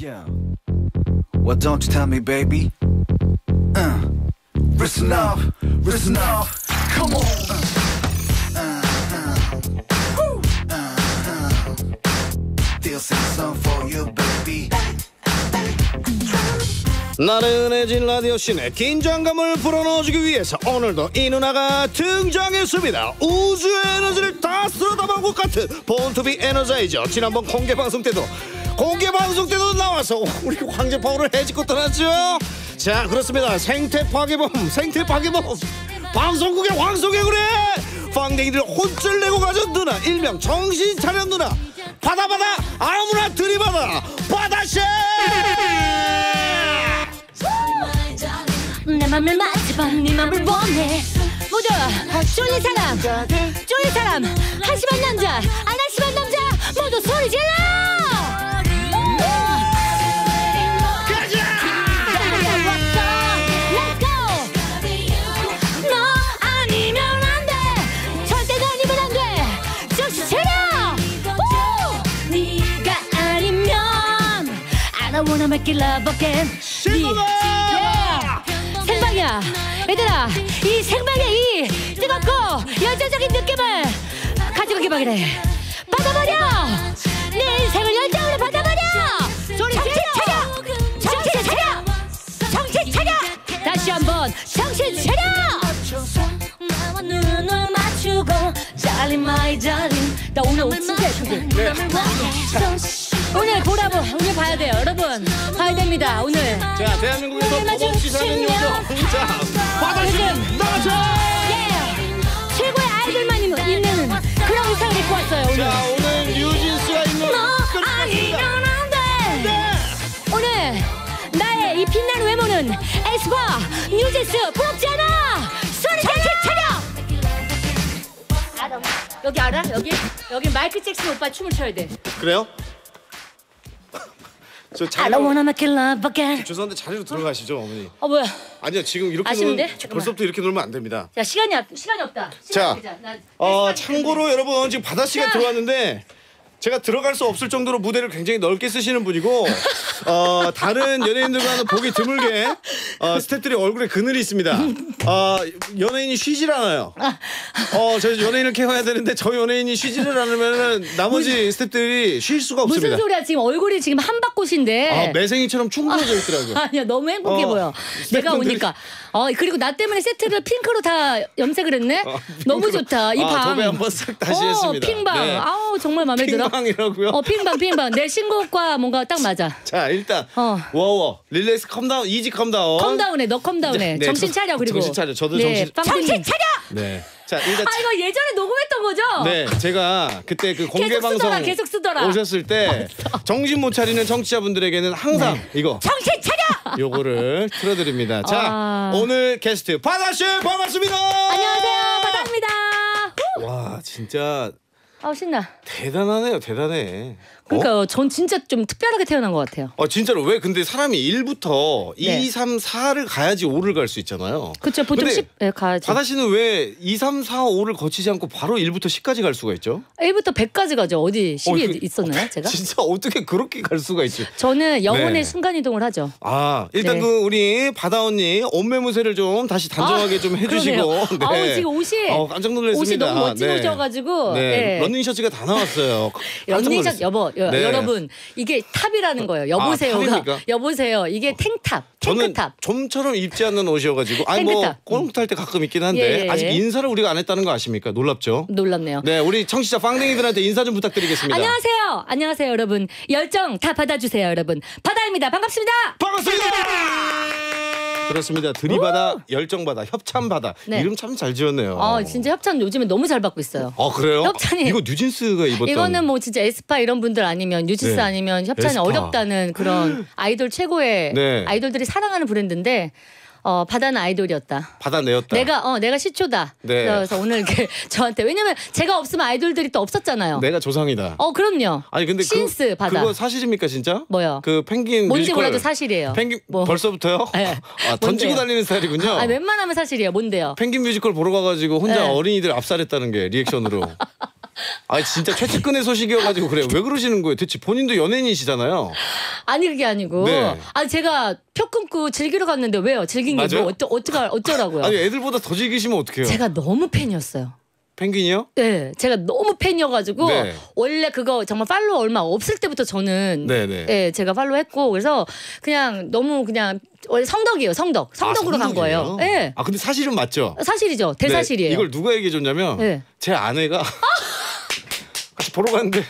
Yeah. Well, don't you tell me, baby. Listen up, listen up. Come on. This is song for you, baby. 나른해진 라디오 씬의 긴장감을 불어넣어주기 위해서 오늘도 이 누나가 등장했습니다. 우주의 에너지를 다 쓸어 담은 것 같은 본투비 에너자이저. 지난번 공개방송 때도 나와서 우리 황제 파워를 해집고 떠났죠. 자, 그렇습니다. 생태 파괴범 방송국의 황소개 그래. 빵댕이들 혼쭐 내고 가전 누나, 일명 정신 차려 누나. 받아 아무나 들이받아 바다씨. 내 맘을 맞춰봐, 네 맘을 원해. 모두 쫄린 사람 한심한 남자, 안 한심한 남자 모두 소리 질러. I wanna make it love again. 생방이야 얘들아. 이 생방의 이 뜨겁고 열정적인 느낌을 가지고 기박이래. 받아버려. 내 인생을 열정으로 받아버려. 정신 차려. 다시 한번 정신 차려. 나와 눈을 맞추고 darling my darling. 나 오늘 옷 진짜 예쁜데. 오늘 보라보 오늘 봐야 돼요. 여러분 봐야 됩니다. 오늘 자, 대한민국에서 법없이 사는 요정. 자, 바다씨 나가자. 예, 최고의 아이돌만 있는 그런 의상을 입고 왔어요. 오늘. 자, 오늘 뉴진스가 있는 너 아니면 안 돼. 네. 오늘 나의 이 빛나는 외모는 에스파 뉴진스 부럽지 않아. 소리 차려. 여기 알아? 여기 마이클 잭슨 오빠 춤을 춰야 돼. 그래요? 저 I don't wanna make it love again. 죄송한데 자리로 들어가시죠, 어머니. 뭐야? 아니요, 지금 이렇게 아쉬운데? 놀면 벌써부터 이렇게 놀면 안 됩니다. 자, 시간이 없다. 자, 참고로 여러분 지금 바다 씨가 들어왔는데 제가 들어갈 수 없을 정도로 무대를 굉장히 넓게 쓰시는 분이고 다른 연예인들과는 보기 드물게 스태프들이 얼굴에 그늘이 있습니다. 연예인이 쉬질 않아요. 저희 연예인을 케어해야 되는데 저희 연예인이 쉬지를 않으면 나머지 스태프들이 쉴 수가 없습니다. 무슨 소리야? 지금 얼굴이 지금 한박꽃인데. 매생이처럼 충분해져 있더라고요. 아니야, 너무 행복해 보여. 내가 오니까. 그리고 나 때문에 세트를 핑크로 다 염색을 했네. 너무 좋다. 이 방. 도배 한번 싹 다시 했습니다. 핑방. 네. 아우 정말 마음에 들어. 핑방이라고요? 핑방. 내 신곡과 뭔가 딱 맞아. 자, 일단 워워 릴렉스 컴다운, 이지 컴다운. 컴다운해. 너 컴다운해. 네, 정신 차려. 그리고 정신 차려. 저도 정신 차려. 네. 자, 일단 이거 예전에 녹음했던 거죠? 네, 제가 그때 그 공개 방송 계속 쓰더라. 오셨을 때 정신 못 차리는 청취자분들에게는 항상 이거 정신 차려. 요거를 틀어드립니다. 자, 오늘 게스트 바다 씨 반갑습니다. 안녕하세요, 바다입니다. 와, 진짜 신나. 대단하네요, 대단해. 그러니까 전 진짜 좀 특별하게 태어난 것 같아요. 진짜로. 왜 근데 사람이 1부터 2, 3, 4를 가야지 5를 갈 수 있잖아요. 그렇죠. 보통 10 가야지. 바다 씨는 왜 2, 3, 4, 5를 거치지 않고 바로 1부터 10까지 갈 수가 있죠? 1부터 100까지 가죠. 어디 10이 있었나요, 제가? 진짜 어떻게 그렇게 갈 수가 있지? 저는 영혼의 순간이동을 하죠. 일단 그 우리 바다 언니 옷매무새를 좀 다시 단정하게 좀 해주시고. 네. 지금 옷이 깜짝 놀랐습니다. 옷이 너무 멋진 옷이어가지고. 네. 런닝 셔츠가 다 나왔어요. 런닝 셔츠 여러분 이게 탑이라는 거예요. 여보세요. 이게 탱탑. 저는 좀처럼 입지 않는 옷이어가지고 꽁탈 때 가끔 있긴 한데 아직 인사를 우리가 안 했다는 거 아십니까? 놀랍죠? 놀랍네요. 네, 우리 청취자 빵댕이들한테 인사 좀 부탁드리겠습니다. 안녕하세요 여러분. 열정 다 받아주세요 여러분. 바다입니다. 반갑습니다. 그렇습니다. 들이바다, 열정바다, 협찬바다. 이름 참 잘 지었네요. 진짜 협찬 요즘에 너무 잘 받고 있어요. 그래요? 협찬이 이거 뉴진스가 입었던. 이거는 뭐 진짜 에스파 이런 분들 아니면 뉴진스 아니면 협찬이 어렵다는 그런 아이돌 최고의 아이돌들이 사랑하는 브랜드인데 바다는 아이돌이었다. 받아내었다. 내가 시초다. 그래서 오늘 이렇게 저한테 왜냐면 제가 없으면 아이돌들이 또 없었잖아요. 내가 조상이다. 그럼요. 아니 근데 신스 바다. 그거 사실입니까 진짜? 뭐요? 그 펭귄 뭔지 뮤지컬. 몰라도 사실이에요. 펭귄 벌써부터요? 네. 던지고 달리는 스타일이군요. 웬만하면 사실이에요. 뭔데요? 펭귄 뮤지컬 보러 가가지고 혼자 어린이들 압살했다는 게 리액션으로. 아 진짜 최측근의 소식이어가지고 그래요. 왜 그러시는 거예요? 대체 본인도 연예인이시잖아요. 아니 그게 아니고 네. 아 제가 표 끊고 즐기러 갔는데 왜요? 즐긴 게 맞아요? 뭐 어쩌라고요? 아니 애들보다 더 즐기시면 어떡해요? 제가 너무 팬이었어요. 펭귄이요? 네, 제가 너무 팬이어가지고 네. 원래 그거 정말 팔로워 얼마 없을 때부터 저는 네네. 예, 제가 팔로우했고 그래서 그냥 너무 그냥 원래 성덕이에요, 성덕으로 간 거예요. 예, 아 근데 사실은 맞죠? 사실이죠, 대사실이에요. 네, 이걸 누가 얘기해 줬냐면 네. 제 아내가 같이 보러 갔는데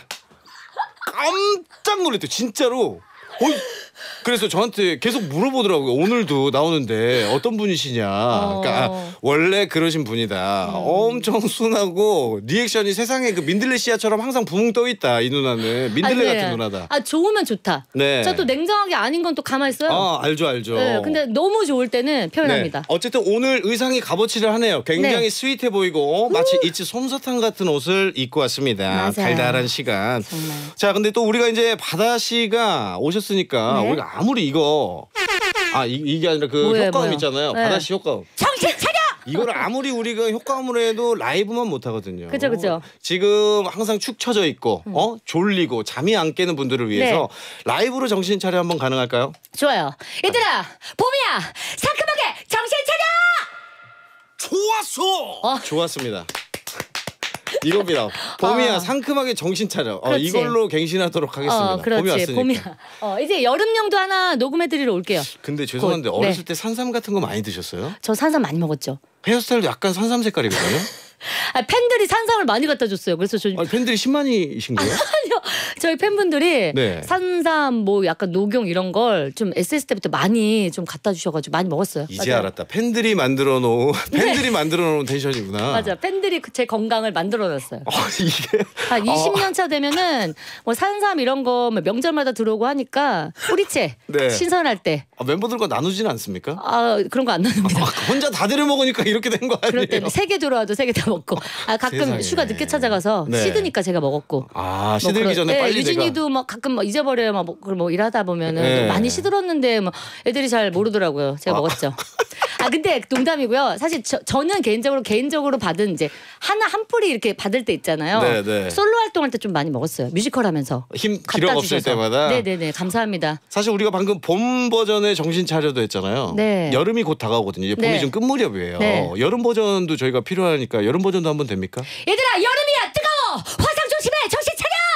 깜짝 놀랐대요. 진짜로. 어이, 그래서 저한테 계속 물어보더라고요. 오늘도 나오는데 어떤 분이시냐. 그러니까 원래 그러신 분이다. 엄청 순하고 리액션이 세상에 그 민들레 씨앗처럼 항상 붕 떠 있다. 이 누나는 민들레 아니, 같은 누나다. 아 좋으면 좋다. 네. 저 또 냉정하게 아닌 건 또 가만 있어요. 아 알죠. 네, 근데 너무 좋을 때는 표현합니다. 네. 어쨌든 오늘 의상이 값어치를 하네요. 굉장히 네. 스윗해 보이고 마치 이치 솜사탕 같은 옷을 입고 왔습니다. 맞아요. 달달한 시간. 정말. 자, 근데 또 우리가 이제 바다 씨가 오셨으니까 네. 우리가 아무리 이거 이게 아니라 그 뭐예요, 효과음 뭐예요? 있잖아요. 네. 바다 씨 효과음. 정신 차려! 이거를 아무리 우리가 효과음으로 해도 라이브만 못 하거든요. 그죠. 지금 항상 축 처져 있고 졸리고 잠이 안 깨는 분들을 위해서 라이브로 정신 차려 한번 가능할까요? 좋아요. 얘들아, 봄이야, 상큼하게 정신 차려! 좋았어. 좋았습니다. 이겁니다. 봄이야 상큼하게 정신 차려. 그렇지. 이걸로 갱신하도록 하겠습니다. 봄이 그렇지. 왔으니까. 봄이야. 이제 여름용도 하나 녹음해드리러 올게요. 근데 죄송한데 곧. 어렸을 네. 때 산삼 같은 거 많이 드셨어요? 저 산삼 많이 먹었죠. 헤어스타일도 약간 산삼 색깔이거든요. 팬들이 산삼을 많이 갖다 줬어요. 그래서 저 아니, 팬들이 10만이신 거예요? 아니요. 저희 팬분들이 네. 산삼 뭐 약간 녹용 이런 걸 좀 SS 때부터 많이 좀 갖다 주셔가지고 많이 먹었어요. 이제 맞아요. 알았다. 팬들이 만들어 놓은 텐션이구나. 맞아. 팬들이 제 건강을 만들어놨어요. 이게 한 20년 차 되면은 뭐 산삼 이런 거 명절마다 들어오고 하니까 뿌리채 네. 신선할 때 멤버들과 나누지는 않습니까? 그런 거 안 나눕니다. 혼자 다 데려 먹으니까 이렇게 된 거 그럴 아니에요? 때는 3개 들어와도 3개 다 먹고 가끔 세상에. 슈가 늦게 찾아가서 네. 시드니까 제가 먹었고 시들기 전에 빨리 유진이도 막 가끔 막 잊어버려요. 뭐 일하다 보면은 네. 많이 시들었는데 뭐 애들이 잘 모르더라고요. 제가 먹었죠. 근데 농담이고요. 사실 저는 개인적으로 받은 이제 한 뿌리 이렇게 받을 때 있잖아요. 네. 솔로 활동할 때 좀 많이 먹었어요. 뮤지컬 하면서. 힘 기력 없을 주셔서. 때마다. 네네네. 감사합니다. 사실 우리가 방금 봄 버전의 정신 차려도 했잖아요. 네. 여름이 곧 다가오거든요. 이제 봄이 네. 좀 끝무렵이에요. 네. 여름 버전도 저희가 필요하니까 여름 버전도 한번 됩니까? 얘들아 여름이야 뜨거워 화상 조심해 정신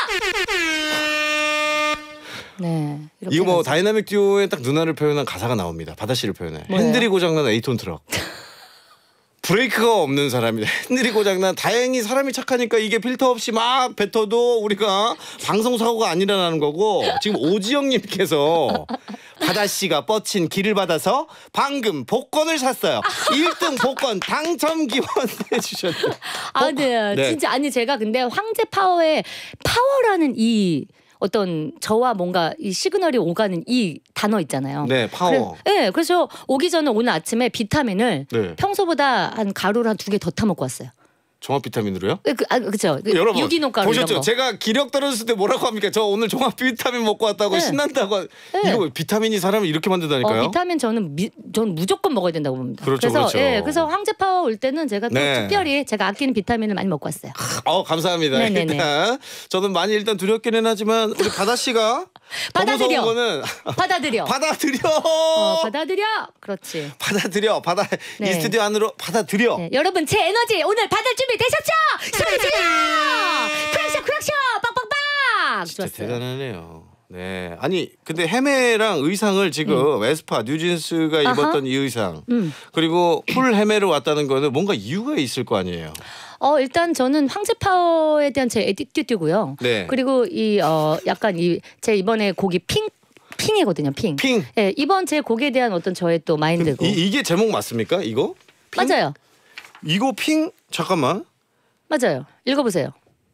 차려. 네. 이렇게 이거 뭐 해가지고. 다이나믹 듀오의 딱 누나를 표현한 가사가 나옵니다. 바다 씨를 표현해. 뭐예요? 핸들이 고장난 8톤 트럭. 브레이크가 없는 사람이다. 핸들이 고장난. 다행히 사람이 착하니까 이게 필터 없이 막 뱉어도 우리가 방송 사고가 안 일어나는 거고 지금 오지영님께서 바다 씨가 뻗친 길을 받아서 방금 복권을 샀어요. 1등 복권 당첨 기원 해주셨네요. 네. 네. 진짜 아니 제가 근데 황제 파워의 파워라는 이 어떤 저와 뭔가 이 시그널이 오가는 이 단어 있잖아요. 네, 파워. 그래서 오기 전에 오늘 아침에 비타민을 네. 평소보다 한 가루를 한 2개 더 타 먹고 왔어요. 종합 비타민으로요? 그렇죠. 여러분 유기농 가루 보셨죠? 이런 거. 제가 기력 떨어졌을 때 뭐라고 합니까? 저 오늘 종합 비타민 먹고 왔다고 네. 신난다고. 네. 이거 비타민이 사람을 이렇게 만든다니까요? 비타민 저는 무조건 먹어야 된다고 봅니다. 그렇죠, 그래서 그렇죠. 그래서 황제 파워 올 때는 제가 또 네. 특별히 제가 아끼는 비타민을 많이 먹고 왔어요. 감사합니다. 네네네. 일단 저는 많이 일단 두렵기는 하지만 우리 바다 씨가 더 무서운 받아들여. 거는 받아들여. 받아들여. 그렇지. 받아들여. 네. 이 스튜디오 안으로 받아들여. 네, 여러분 제 에너지 오늘 받을 준비 되셨죠? 소리 질러! 크락셔 빵빵빵! 진짜 좋았어요. 대단하네요. 네. 아니 근데 헤매랑 의상을 지금 에스파 뉴진스가 입었던 이 의상 그리고 풀 헤매로 왔다는 거는 뭔가 이유가 있을 거 아니에요. 일단 저는 황제 파워에 대한 제 에티튜드고요. 네. 그리고 약간 제 이번에 곡이 핑이거든요. 핑. 네, 이번 제 곡에 대한 어떤 저의 또 마인드고. 이게 제목 맞습니까? 이거? 핑? 맞아요. 이거 핑? 잠깐만. 맞아요. 읽어보세요.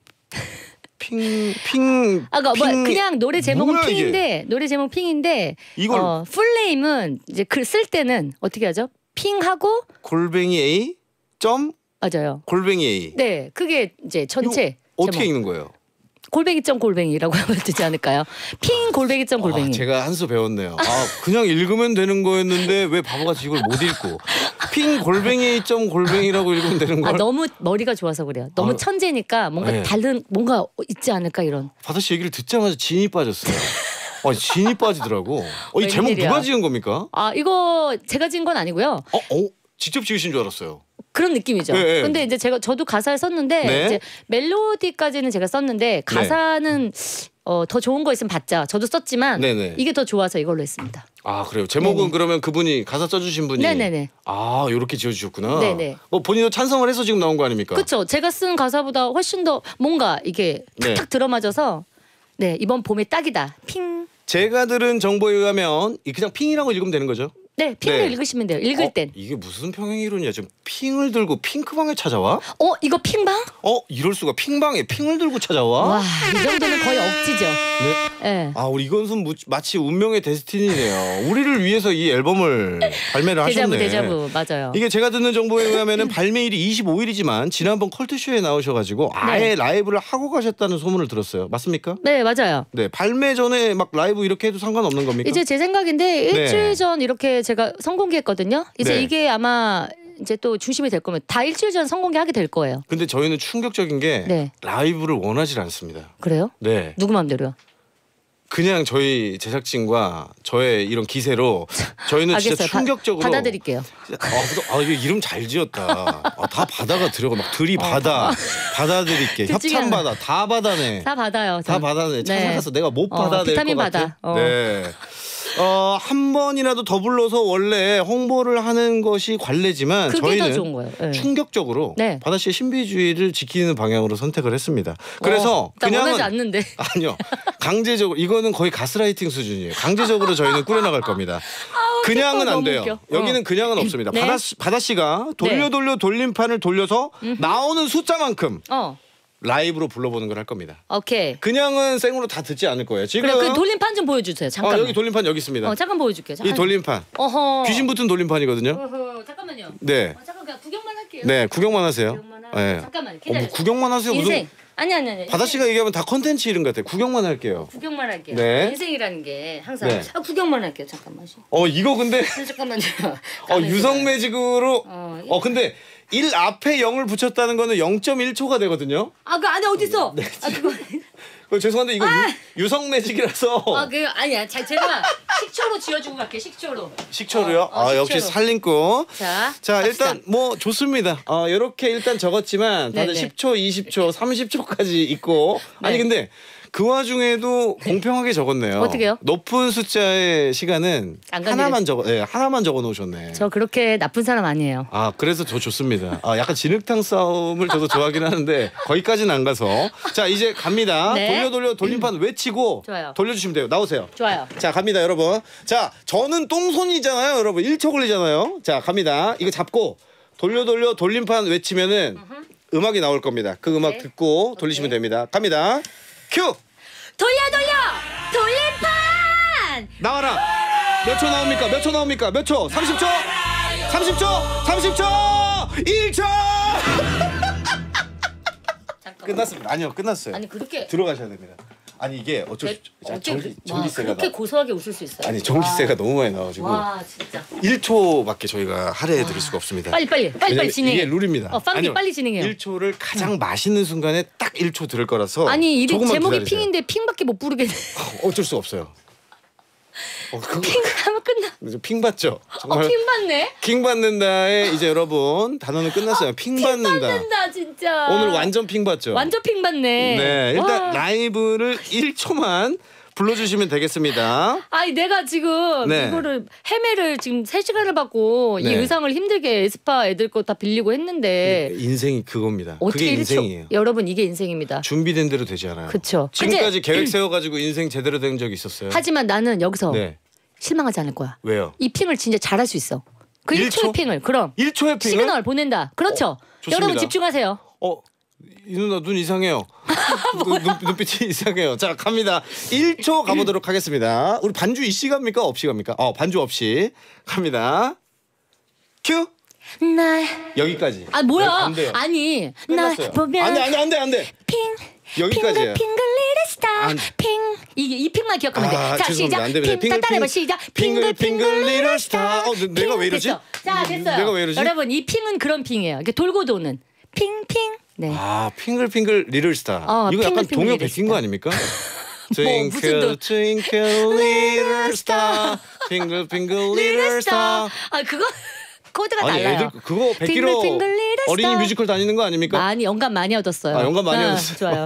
핑. 그냥 노래 제목은 뭐야, 핑인데 노래 제목 핑인데 이걸 풀네임은 이제 글 쓸 때는 어떻게 하죠? 핑하고 골뱅이 A 점 맞아요. 골뱅이 A. 네, 그게 이제 전체 어떻게 제목. 읽는 거예요? 골뱅이점골뱅이라고 하면 되지 않을까요? 핑 골뱅이점골뱅이. 제가 한 수 배웠네요. 그냥 읽으면 되는 거였는데 왜 바보같이 이걸 못 읽고. 핑 골뱅이 점 골뱅이라고 읽으면 되는 걸. 너무 머리가 좋아서 그래요. 너무 천재니까 뭔가 네. 다른 뭔가 있지 않을까 이런. 바다 씨 얘기를 듣자마자 진이 빠졌어요. 진이 빠지더라고. 이 제목 웬일이야. 누가 지은 겁니까? 이거 제가 지은 건 아니고요. 직접 지으신 줄 알았어요. 그런 느낌이죠. 네, 네. 근데 이제 저도 가사를 썼는데 네. 이제 멜로디까지는 제가 썼는데 가사는 더 좋은 거 있으면 받자. 저도 썼지만 네네. 이게 더 좋아서 이걸로 했습니다. 그래요. 제목은 네네. 그러면 그분이 가사 써주신 분이. 네네네. 요렇게 지어주셨구나. 네네. 본인도 찬성을 해서 지금 나온 거 아닙니까? 그렇죠. 제가 쓴 가사보다 훨씬 더 뭔가 이게 네. 탁탁 들어맞아서 이번 봄에 딱이다. 핑. 제가 들은 정보에 의하면 그냥 핑이라고 읽으면 되는 거죠? 네, 핑을 네. 읽으시면 돼요. 읽을 땐. 이게 무슨 평행 이론이야? 지금 핑을 들고 핑크방에 찾아와? 이거 핑방? 이럴 수가 핑방에 핑을 들고 찾아와? 와, 이 정도는 거의 억지죠. 네. 네. 우리 이건순 마치 운명의 데스티니네요. 우리를 위해서 이 앨범을 발매를 하셨네. 데자부 맞아요. 이게 제가 듣는 정보에 의하면은 발매일이 25일이지만 지난번 컬투쇼에 나오셔가지고 아예 라이브를 하고 가셨다는 소문을 들었어요. 맞습니까? 네, 맞아요. 네, 발매 전에 막 라이브 이렇게 해도 상관없는 겁니까? 이제 제 생각인데 일주일 전 이렇게 제가 선공개했거든요. 이제 네. 이게 아마 이제 또 중심이 될 거면 다 일주일 전 선공개하게 될 거예요. 근데 저희는 충격적인 게 네. 라이브를 원하지 않습니다. 그래요? 네. 누구 마음대로요? 그냥 저희 제작진과 저의 이런 기세로 저희는 진짜 알겠어요. 충격적으로 받아들일게요. 이게 이름 잘 지었다. 다 바다가 들어가 막 들이받아 받아들일게 둘 중에 협찬받아 다 받아내 다 받아요. 다 받아내 찾아가서 내가 못 받아낼 비타민 것 같아. 받아. 네. 한 번이라도 더 불러서 원래 홍보를 하는 것이 관례지만 그게 저희는 더 좋은 거예요. 네. 충격적으로 네. 바다 씨의 신비주의를 지키는 방향으로 선택을 했습니다. 그래서 나 그냥은 원하지 않는데. 아니요. 강제적으로 이거는 거의 가스라이팅 수준이에요. 강제적으로 저희는 꾸려나갈 겁니다. 그냥은 안 너무 돼요. 웃겨. 여기는 그냥은 없습니다. 네. 바다 씨가 돌려 돌림판을 돌려서 나오는 숫자만큼 라이브로 불러보는 걸 할 겁니다. 오케이. 그냥은 생으로 다 듣지 않을 거예요. 지금 그래, 그 돌림판 좀 보여주세요. 잠깐. 여기 돌림판 여기 있습니다. 잠깐 보여줄게요. 이 돌림판 귀신 붙은 돌림판이거든요. 잠깐만요. 네. 잠깐 그냥 구경만 할게요. 네, 구경만 하세요. 구경만 하고. 네. 잠깐만 뭐 기다려. 구경만 하세요. 인생. 무슨 아니. 바다 씨가 얘기하면 다 컨텐츠 이름 같아요. 구경만 할게요. 구경만 할게요. 네. 인생이라는 게 항상 네. 구경만 할게요. 잠깐만. 이거 근데 잠깐만요. 유성 매직으로 근데 1 앞에 0을 붙였다는 거는 0.1초가 되거든요. 그 안에 어디 있어? 네. 그거. 죄송한데 이거 유성 매직이라서 아니야. 제가 식초로 지어주고 갈게요. 식초로. 식초로요? 식초로. 역시 살림꾼. 자, 일단 뭐 좋습니다. 이렇게 일단 적었지만 다들 네네. 10초, 20초, 30초까지 있고 아니 네. 근데 그 와중에도 공평하게 적었네요. 어떻게요? 높은 숫자의 시간은 안 하나만 적어 놓으셨네. 저 그렇게 나쁜 사람 아니에요. 그래서 더 좋습니다. 약간 진흙탕 싸움을 저도 좋아하긴 하는데 거기까지는 안 가서 자 이제 갑니다. 네. 돌려 돌림판 외치고 좋아요. 돌려주시면 돼요. 나오세요. 좋아요. 자 갑니다 여러분. 자 저는 똥손이잖아요 여러분. 1초 걸리잖아요. 자 갑니다. 이거 잡고 돌려 돌림판 외치면은 음악이 나올 겁니다. 그 음악 네. 듣고 돌리시면 됩니다. 갑니다. 큐! 돌려 돌림판. 나와라. 몇 초 나옵니까? 몇 초 나옵니까? 몇 초? 30초? 30초? 30초? 1초! 잠깐만. 끝났습니다. 아니요 끝났어요. 아니 그렇게 들어가셔야 됩니다. 아니 이게 어쩔 수 전기세가 그렇게 고소하게 웃을 수 있어요? 전기세가 너무 많이 나와가지고 와 진짜. 1초밖에 저희가 할애해드릴 수가 없습니다. 빨리 진행해. 이게 룰입니다. 빵기 빨리 진행해요. 1초를 가장 맛있는 순간에 딱 1초 들을 거라서 아니 조금만 제목이 기다리세요. 핑인데 핑밖에 못 부르게 돼. 어쩔 수가 없어요. 핑 하면 끝나. 핑 받죠? 정말 핑 받네. 핑 받는다에 이제 여러분 단어는 끝났어요. 핑 받는다. 받는다 진짜. 오늘 완전 핑 받죠? 완전 핑 받네. 네, 일단 와. 라이브를 1초만 불러주시면 되겠습니다. 아니 내가 지금 네. 이거를 헤매를 지금 3시간을 받고 네. 이 의상을 힘들게 에스파 애들 거 다 빌리고 했는데 인생이 그겁니다. 어떻게 그게 1초 인생이에요. 여러분 이게 인생입니다. 준비된 대로 되지 않아요. 그쵸. 지금까지 계획 세워가지고 인생 제대로 된 적 있었어요? 하지만 나는 여기서 네. 실망하지 않을 거야. 왜요? 이 핑을 진짜 잘할 수 있어. 그 1초? 1초의 핑을 그럼 1초의 핑을? 시그널 보낸다. 그렇죠. 좋습니다. 여러분 집중하세요. 이 누나 눈 이상해요. 눈빛이 이상해요. 자 갑니다. 1초 가보도록 하겠습니다. 우리 반주 이씨 갑니까? 없이 갑니까? 반주 없이 갑니다. 큐. 날 여기까지. 뭐야? 안 돼요. 아니 끝났어요. 날 보면 안돼. 핑 여기까지예요. 핑글핑글리는 스타일 안- 이 핑만 기억하면 돼. 자, 죄송합니다. 시작. 안 됩니다. 핑 따라해봐. 시작. 핑글 리틀 스타. 내가 왜 이러지? 됐어. 자, 됐어요. 내가 왜 이러지? 여러분, 이 핑은 그런 핑이에요. 이렇게 돌고 도는 핑. 네. 핑글 리틀스타. 이거 약간 핑글 동요 리틀 베낀 거 아닙니까? 뭐, 무슨 Twinkle twinkle little star, 핑글 little star. 그거 코드가 아니 달라요. 애들 그거 베끼러 핑글 리틀 어린이 스타. 뮤지컬 다니는 거 아닙니까? 많이 영감 많이 얻었어요. 영감 많이 얻었어요. 좋아요.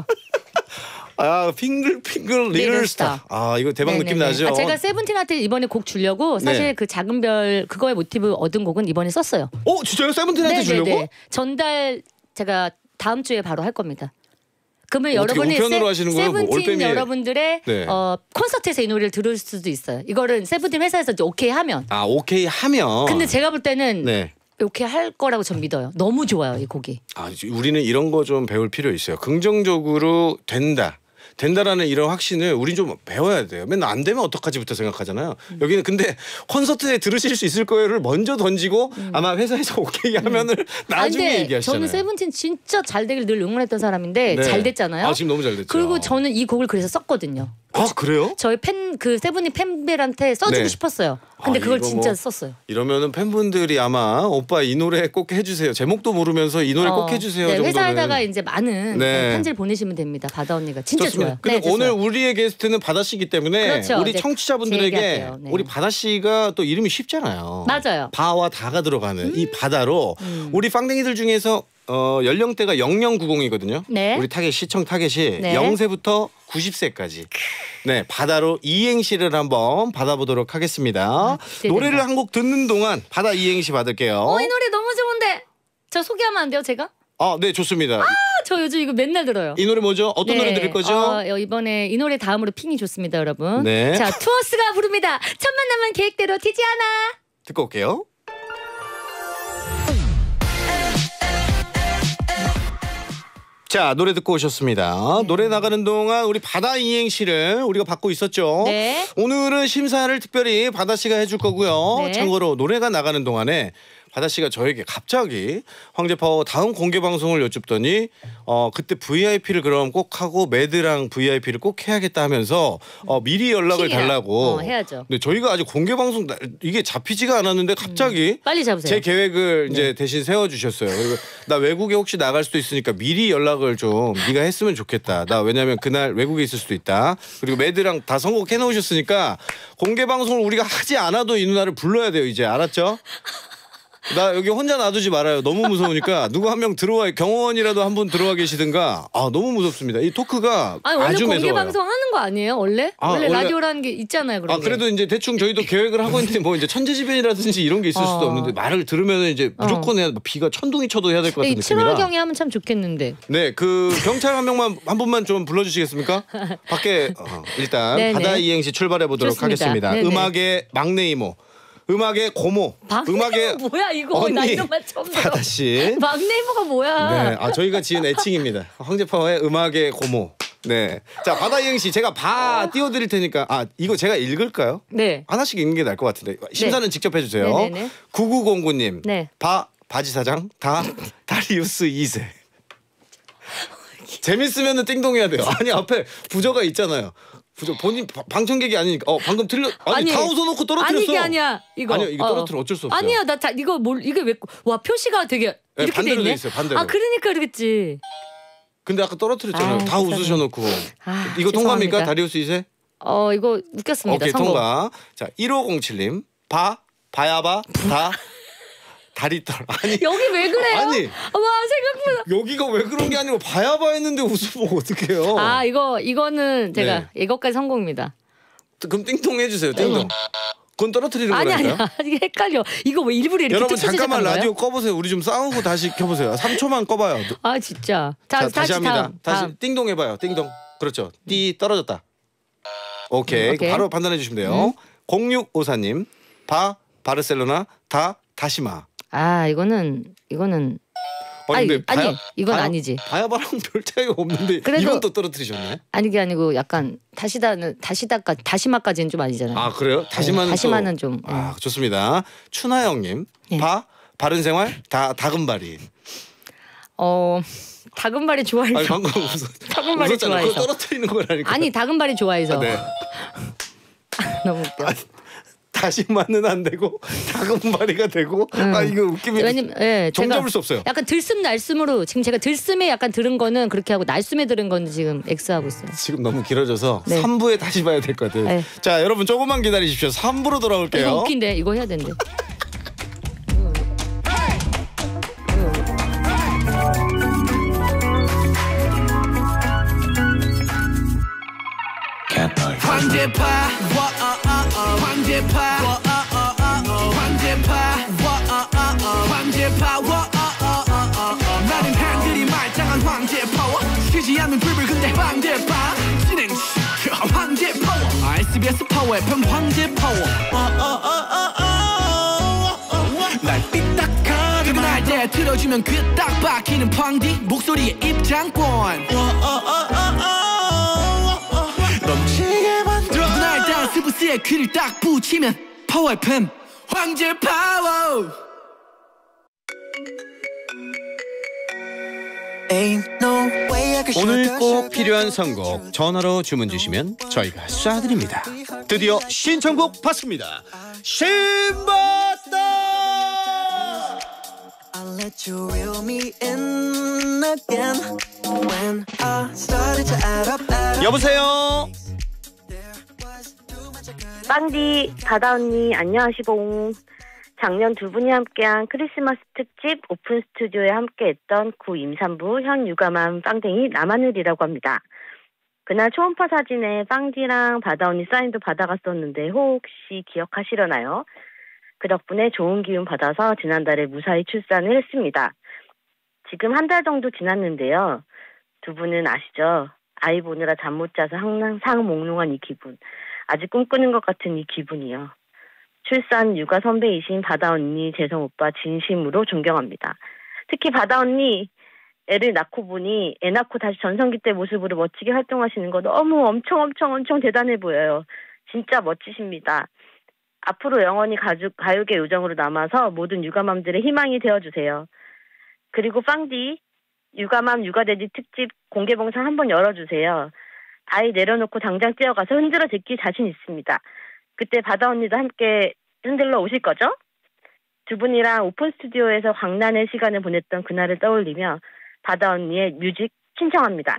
핑글 리틀 리틀 스타. 스타. 이거 대박 느낌 네네네. 나죠? 제가 세븐틴한테 이번에 곡 주려고 사실 네. 그 작은 별 그거의 모티브 얻은 곡은 이번에 썼어요. 진짜요? 세븐틴한테 주려고? 전달 제가 다음 주에 바로 할 겁니다. 그러면 어떻게 여러분이 우편으로 하시는 거예요? 뭐 세븐틴 올빼미에. 여러분들의 네. 콘서트에서 이 노래를 들을 수도 있어요. 이거는 세븐틴 회사에서 이제 오케이 하면. 오케이 하면. 근데 제가 볼 때는 네. 오케이 할 거라고 전 믿어요. 너무 좋아요 이 곡이. 우리는 이런 거 좀 배울 필요 있어요. 긍정적으로 된다라는 이런 확신을 우리 좀 배워야 돼요. 맨날 안 되면 어떡하지부터 생각하잖아요. 여기는 근데 콘서트에 들으실 수 있을 거예요를 먼저 던지고 아마 회사에서 오케이 하면을 나중에 근데 얘기하시잖아요. 저는 세븐틴 진짜 잘 되길 늘 응원했던 사람인데 네. 잘 됐잖아요. 지금 너무 잘 됐죠. 그리고 저는 이 곡을 그래서 썼거든요. 그래요? 저희 세븐틴 팬들한테 써주고 네. 싶었어요. 근데 그걸 이거 진짜 뭐 썼어요. 이러면은 팬분들이 아마 오빠 이 노래 꼭 해주세요. 제목도 모르면서 이 노래 꼭 해주세요. 네, 정도는. 회사에다가 이제 많은 네. 편지를 보내시면 됩니다. 바다 언니가 진짜 좋습니다. 좋아요. 근데 네, 오늘 됐어요. 우리의 게스트는 바다 씨기 때문에 그렇죠. 우리 이제 제 청취자분들에게 얘기할게요. 네. 우리 바다 씨가 또 이름이 쉽잖아요. 맞아요. 바와 다가 들어가는 이 바다로 우리 빵댕이들 중에서 연령대가 0090이거든요. 네. 우리 시청 타겟이 네. 0세부터 90세까지. 네, 바다로 이행시를 한번 받아보도록 하겠습니다. 기대된다. 노래를 한 곡 듣는 동안 바다 이행시 받을게요. 이 노래 너무 좋은데 저 소개하면 안 돼요 제가? 네, 좋습니다. 저 요즘 이거 맨날 들어요. 이 노래 뭐죠? 어떤 노래 들을 거죠? 이번에 이 노래 다음으로 핑이 좋습니다 여러분. 네. 자 투어스가 부릅니다. 첫 만남은 계획대로 튀지 않아. 듣고 올게요. 자, 노래 듣고 오셨습니다. 노래 나가는 동안 우리 바다 이행시를 우리가 받고 있었죠. 네. 오늘은 심사를 특별히 바다 씨가 해줄 거고요. 네. 참고로 노래가 나가는 동안에 바다 씨가 저에게 갑자기 황제파워 다음 공개 방송을 여쭙더니 그때 VIP를 그럼 꼭 하고 매드랑 VIP를 꼭 해야겠다 하면서 미리 연락을 핑이랑. 달라고. 해야죠. 근데 저희가 아직 공개 방송 이게 잡히지가 않았는데 갑자기 빨리 잡으세요. 제 계획을 이제 대신 세워주셨어요. 그리고 나 외국에 혹시 나갈 수도 있으니까 미리 연락을 좀 네가 했으면 좋겠다. 나 왜냐면 그날 외국에 있을 수도 있다. 그리고 매드랑 다 선곡해 놓으셨으니까 공개 방송을 우리가 하지 않아도 이 누나를 불러야 돼요. 이제 알았죠? 나 여기 혼자 놔두지 말아요. 너무 무서우니까 누구 한 명 들어와 경호원이라도 한 분 들어와 계시든가. 너무 무섭습니다. 이 토크가 아니 원래 아주 공개 매서워요. 방송 하는 거 아니에요? 원래 원래- 라디오라는 게 있잖아요. 그런 게. 그래도 이제 대충 저희도 계획을 하고 있는데 뭐 이제 천재지변이라든지 이런 게 있을 수도 없는데 말을 들으면 이제 무조건 해야 비가 천둥이 쳐도 해야 될 것 같은 이 느낌이라. 7월 경에 하면 참 좋겠는데. 네, 그 경찰 한 분만 좀 불러주시겠습니까? 밖에 일단 네네. 바다 이행시 출발해 보도록 좋습니다. 하겠습니다. 네네. 음악의 막내 이모, 음악의 고모, 음악의 뭐야 이거 나 언니 이런 말 처음 들어. 바다 씨. 막내 이모가 뭐야? 네, 저희가 지은 애칭입니다. 황제파워의 음악의 고모. 네, 자 바다 이행시 제가 띄워드릴 테니까 이거 제가 읽을까요? 네. 하나씩 읽는 게 나을 것 같은데 심사는 직접 해주세요. 네네네. 9909님, 네. 바지 사장 다리우스 2세. 재밌으면은 띵동해야 돼요. 아니 앞에 부저가 있잖아요. 본인 방청객이 아니니까 방금 아니, 다 웃어놓고 떨어뜨렸어. 아니 이게 아니야 이거. 아니요 이거 떨어뜨려 어쩔 수 없어요. 아니야 이거 이게 왜 표시가 되게 네, 이렇게 돼 반대로 있네. 돼 있어요, 반대로. 그러니까 그러겠지. 근데 아까 떨어뜨렸잖아요. 다 불쌍해. 웃으셔놓고. 이거 죄송합니다. 통과입니까 다리우스 2세? 이거 웃겼습니다. 오케이 성공. 통과. 자 1507님 바야바 다리떨. 아니 여기 왜 그래요? 아니 와 생각보다. 여기가 왜 그런 게 아니고 바야바 했는데 웃으면 어떡해요. 이거는 제가 네. 이것까지 성공입니다. 그럼 띵동 해주세요. 띵동. 그건 떨어뜨리는 거라니까요. 아니야 이게 헷갈려. 이거 왜 일부러 이렇게 여러분 툭툭 잠깐만 시작한 라디오 거예요? 꺼보세요. 우리 좀 싸우고 다시 켜보세요. 3초만 꺼봐요. 진짜. 자, 다시 합니다. 다음. 다시 띵동 해봐요. 띵동. 그렇죠. 띠 떨어졌다. 오케이. 오케이. 바로 판단해 주시면 돼요. 0654님 바르셀로나 다시마. 이거는 아니 이건 아니지. 바야바랑 별 차이가 없는데 그래도- 이건 또 떨어뜨리셨네. 아니 게 아니고 약간 다시마까지는 좀 아니잖아요. 그래요? 다시마는 좀. 좋습니다. 춘하영님 네. 바른생활 다금바리. 다금바리 좋아해서. 아니 방금 다금바리 좋아해서. 그거 떨어뜨리는 거라니까. 아니 다금바리 좋아해서. 네. 너무 웃겨. 다시마는 안 되고 다금바리가 되고 아 이거 웃기면 왜냐면 정잡을 수 없어요. 약간 들숨 날숨으로 지금 제가 들숨에 약간 들은 거는 그렇게 하고 날숨에 들은 거는 지금 X하고 있어요. 지금 너무 길어져서 네. 3부에 다시 봐야 될 것 같아요. 네. 자 여러분 조금만 기다리십시오. 3부로 돌아올게요. 이거 웃긴데 이거 해야 된대. 황제파 황제파 황제파 황제파 나는 한들이 말짱한 황제파워 쉬지 않는 불불 근데 황제파 진행 황제파워 SBS 파워 FM 황제파워 날 삐딱하게 날 때 들어주면 귀 딱 박히는 황디 목소리의 입장권 넘치게 만들어 날 따라 스브스의 귀를 딱 붙이면 파워 FM 황제 파워 오늘 꼭 필요한 선곡 전화로 주문 주시면 저희가 쏴드립니다. 드디어 신청곡 받습니다. 신받다. I'll let you reel me in again when I started to add up. 여보세요. 빵디 바다 언니 안녕하시봉. 작년 두 분이 함께한 크리스마스 특집 오픈 스튜디오에 함께했던 구 임산부 현 육아맘 빵댕이 남하늘이라고 합니다. 그날 초음파 사진에 빵디랑 바다 언니 사인도 받아갔었는데 혹시 기억하시려나요? 그 덕분에 좋은 기운 받아서 지난달에 무사히 출산을 했습니다. 지금 한 달 정도 지났는데요. 두 분은 아시죠? 아이 보느라 잠 못 자서 항상 몽롱한 이 기분. 아직 꿈꾸는 것 같은 이 기분이요. 출산 육아 선배이신 바다 언니, 재성 오빠 진심으로 존경합니다. 특히 바다 언니 애를 낳고 보니 애 낳고 다시 전성기 때 모습으로 멋지게 활동하시는 거 너무 엄청 대단해 보여요. 진짜 멋지십니다. 앞으로 영원히 가요계 요정으로 남아서 모든 육아맘들의 희망이 되어주세요. 그리고 빵디 육아맘 육아돼지 특집 공개봉상 한번 열어주세요. 아이 내려놓고 당장 뛰어가서 흔들어 제낄 자신 있습니다. 그때 바다 언니도 함께 흔들러 오실 거죠? 두 분이랑 오픈 스튜디오에서 광란의 시간을 보냈던 그날을 떠올리며 바다 언니의 뮤직 신청합니다.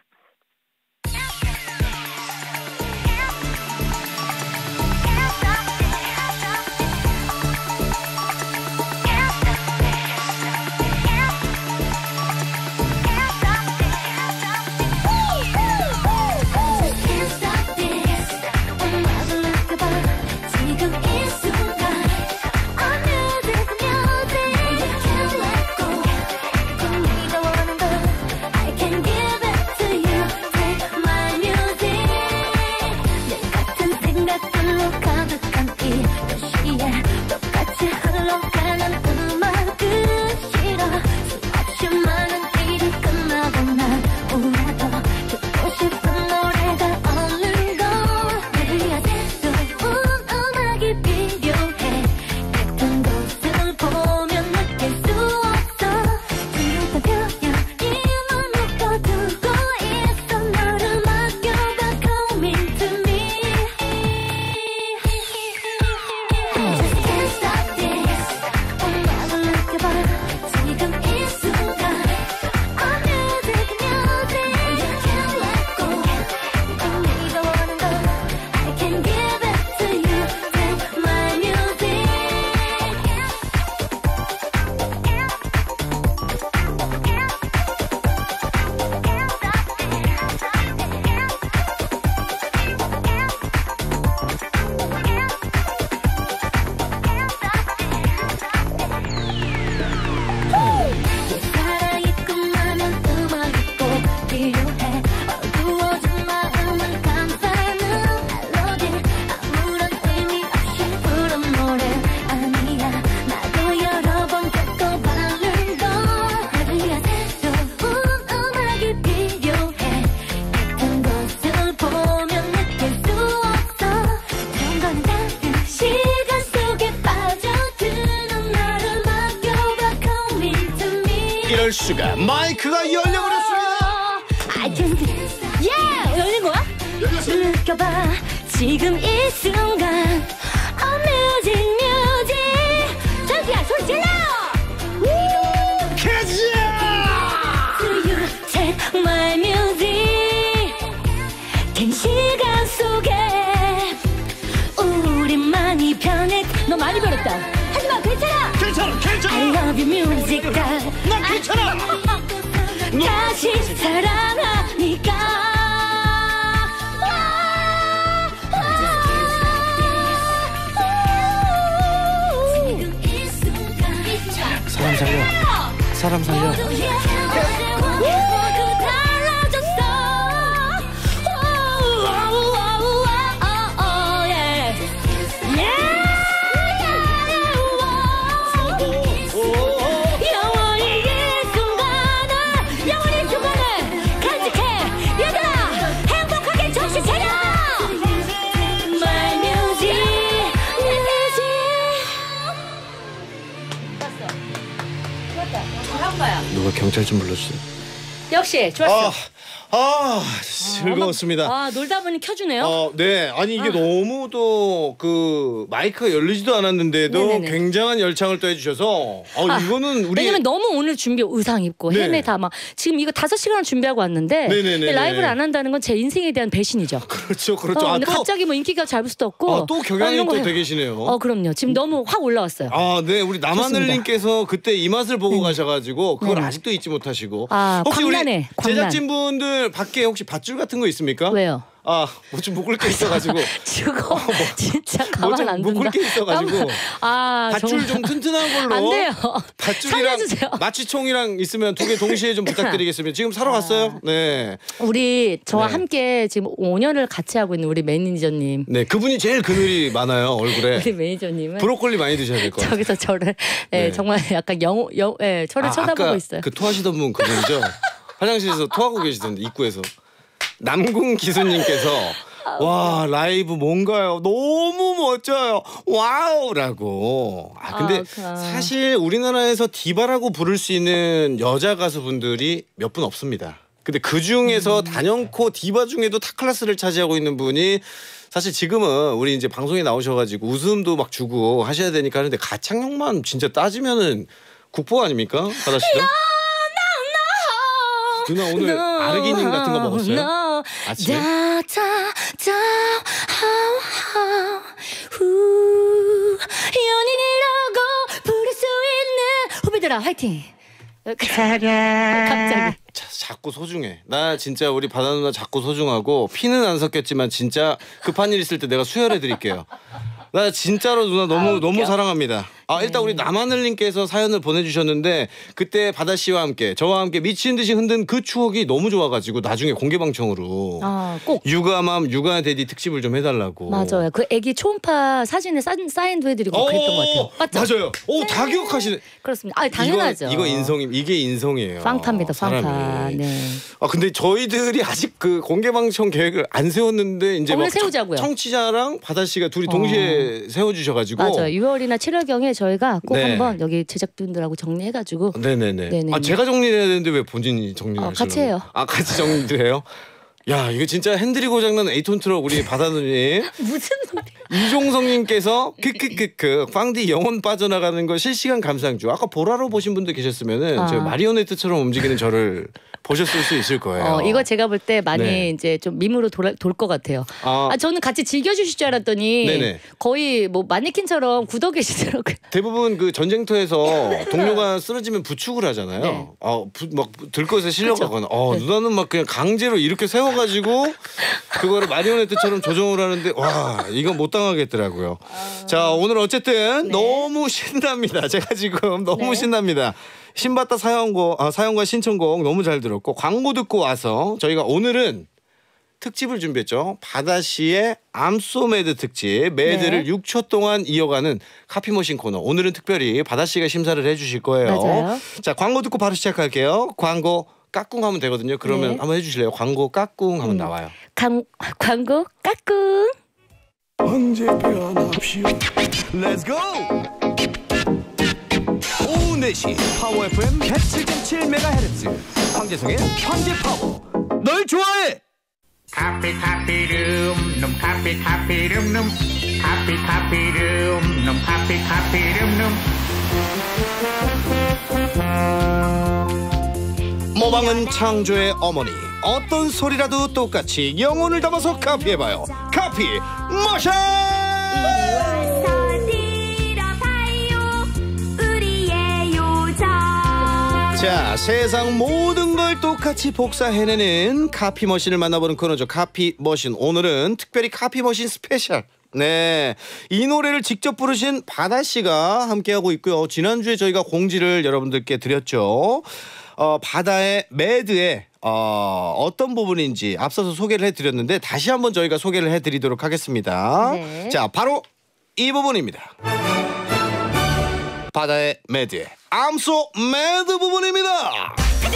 이럴 수가 마이크가 열려버렸습니다. 느껴봐 지금 이 순간 music 자기야 소리 질러 Do you take my music 긴 시간 속에 우리만이 변해 너 많이 변했다 하지마 괜찮아 I love you music 난 괜찮아 다시 사랑하니까 사람 살려 누가 경찰 좀 불러주세요. 역시 좋았어. 즐거웠습니다. 놀다 보니 켜주네요. 네. 아니 이게 너무도 그 마이크가 열리지도 않았는데도 네네네. 굉장한 열창을 또 해주셔서 이거는 우리 왜냐면 너무 오늘 준비 의상 입고 네. 헬멧 다 막 지금 이거 5시간을 준비하고 왔는데 네네네네. 라이브를 안 한다는 건 제 인생에 대한 배신이죠. 그렇죠. 근데 갑자기 뭐 인기가 잡을 수도 없고 또 경향이 이런 거 또 해요. 되계시네요. 그럼요. 지금 너무 확 올라왔어요. 네, 우리 남하늘님께서 그때 이 맛을 보고 가셔가지고 그걸 아직도 잊지 못하시고. 혹시 광란해, 우리 제작진분들 밖에 혹시 밧줄 같은 거 있습니까? 왜요? 뭐 좀 묶을 게 있어가지고. 죽어. 진짜 가만 안 둔다. 묶을 게 있어가지고. 밧줄 좀 튼튼한 걸로. 안 돼요. 밧줄이랑 살려주세요. 마취총이랑 있으면 2개 동시에 좀 부탁드리겠습니다. 지금 사러 갔어요? 네. 우리 저와 네. 함께 지금 5년을 같이 하고 있는 우리 매니저님. 네, 그분이 제일 그늘이 많아요, 얼굴에. 우리 매니저님은 브로콜리 많이 드셔야 될 것 같아요. 저기서 저를 네. 정말 약간 저를 쳐다보고 아까 있어요. 그 토하시던 분 그분이죠? 화장실에서 토하고 계시던데 입구에서. 남궁 기수님께서 와 라이브 뭔가요? 너무 멋져요. 와우라고. 근데 사실 우리나라에서 디바라고 부를 수 있는 여자 가수분들이 몇 분 없습니다. 근데 그 중에서 단연코 디바 중에도 탑클래스를 차지하고 있는 분이 사실 지금은 우리 이제 방송에 나오셔가지고 웃음도 막 주고 하셔야 되니까 하는데 가창력만 진짜 따지면은 국보 아닙니까? 바다 씨도? 누나 오늘 아르기닌 같은 거 먹었어요? 아침에? 연인이라고 부를 수 있는 후배들아 화이팅. 갑자기. 자꾸 소중해. 나 진짜 우리 바다 누나 자꾸 소중하고 피는 안 섞였지만 진짜 급한 일 있을 때 내가 수혈해 드릴게요. 나 진짜로 누나 너무 사랑합니다. 일단 우리 남하늘님께서 사연을 보내주셨는데 그때 바다 씨와 함께 저와 함께 미친 듯이 흔든 그 추억이 너무 좋아가지고 나중에 공개 방청으로 꼭 육아맘 육아데디 특집을 좀 해달라고. 맞아요. 그 애기 초음파 사진에 사인도 해드리고 그랬던 것 같아요. 맞죠? 맞아요. 다 기억하시네. 그렇습니다. 당연하죠. 이거 이게 인성이에요. 빵타입니다. 빵타. 네. 근데 저희들이 아직 그 공개 방청 계획을 안 세웠는데 이제 오늘 세우자고요. 청취자랑 바다 씨가 둘이 동시에 세워주셔가지고. 맞아요. 6월이나 7월경에 저희가 꼭 네. 한번 여기 제작진들하고 정리해가지고. 네네네. 네네. 제가 정리해야 되는데 왜 본인이 정리를 같이 해요. 같이 정리를 해요? 야 이거 진짜 핸들이 고장난 8톤 트럭 우리 바다누님 무슨 소리? 이종성님께서 크크크크 빵디 영혼 빠져나가는 거 실시간 감상 중. 아까 보라로 보신 분들 계셨으면은 저 마리오네트처럼 움직이는 저를 보셨을 수 있을 거예요. 이거 제가 볼 때 많이 네. 이제 좀 밈으로 돌 것 같아요. 저는 같이 즐겨주실 줄 알았더니 네네. 거의 뭐 마네킹처럼 굳어 계시더라고요. 대부분 그 전쟁터에서 동료가 쓰러지면 부축을 하잖아요. 네. 막 들것에 실려가거나. 누나는 막 그냥 강제로 이렇게 세워가지고 그거를 마리오네트처럼 조정을 하는데 와 이건 못 당하겠더라고요. 자 오늘 어쨌든 너무 신납니다. 제가 지금 너무 신납니다. 신받다 사연과 신청곡 너무 잘 들었고 광고 듣고 와서 저희가 오늘은 특집을 준비했죠. 바다씨의 I'm so mad 특집. 매드를 6초 동안 이어가는 카피머신 코너. 오늘은 특별히 바다씨가 심사를 해주실 거예요. 맞아요. 자 광고 듣고 바로 시작할게요. 광고 까꿍 하면 되거든요. 그러면 한번 해주실래요? 광고 까꿍 하면 나와요. 광고 까꿍. 언제 변합시오. Let's go! 오후 4시 파워 FM 107.7MHz 황재성의 황제파워. 널 좋아해! 카피룸 놈 카피룸 놈 카피룸 놈 카피룸 놈 모방은 창조의 어머니. 어떤 소리라도 똑같이 영혼을 담아서 카피해봐요. 카피 머신. 자, 세상 모든 걸 똑같이 복사해내는 카피머신을 만나보는 코너죠. 카피머신. 오늘은 특별히 카피머신 스페셜. 네, 이 노래를 직접 부르신 바다씨가 함께하고 있고요. 지난주에 저희가 공지를 여러분들께 드렸죠. 바다의 매드의 어떤 부분인지 앞서서 소개를 해드렸는데 다시 한번 저희가 소개를 해드리도록 하겠습니다. 네. 자, 바로 이 부분입니다. 바다의 매드의 I'm so mad 부분입니다.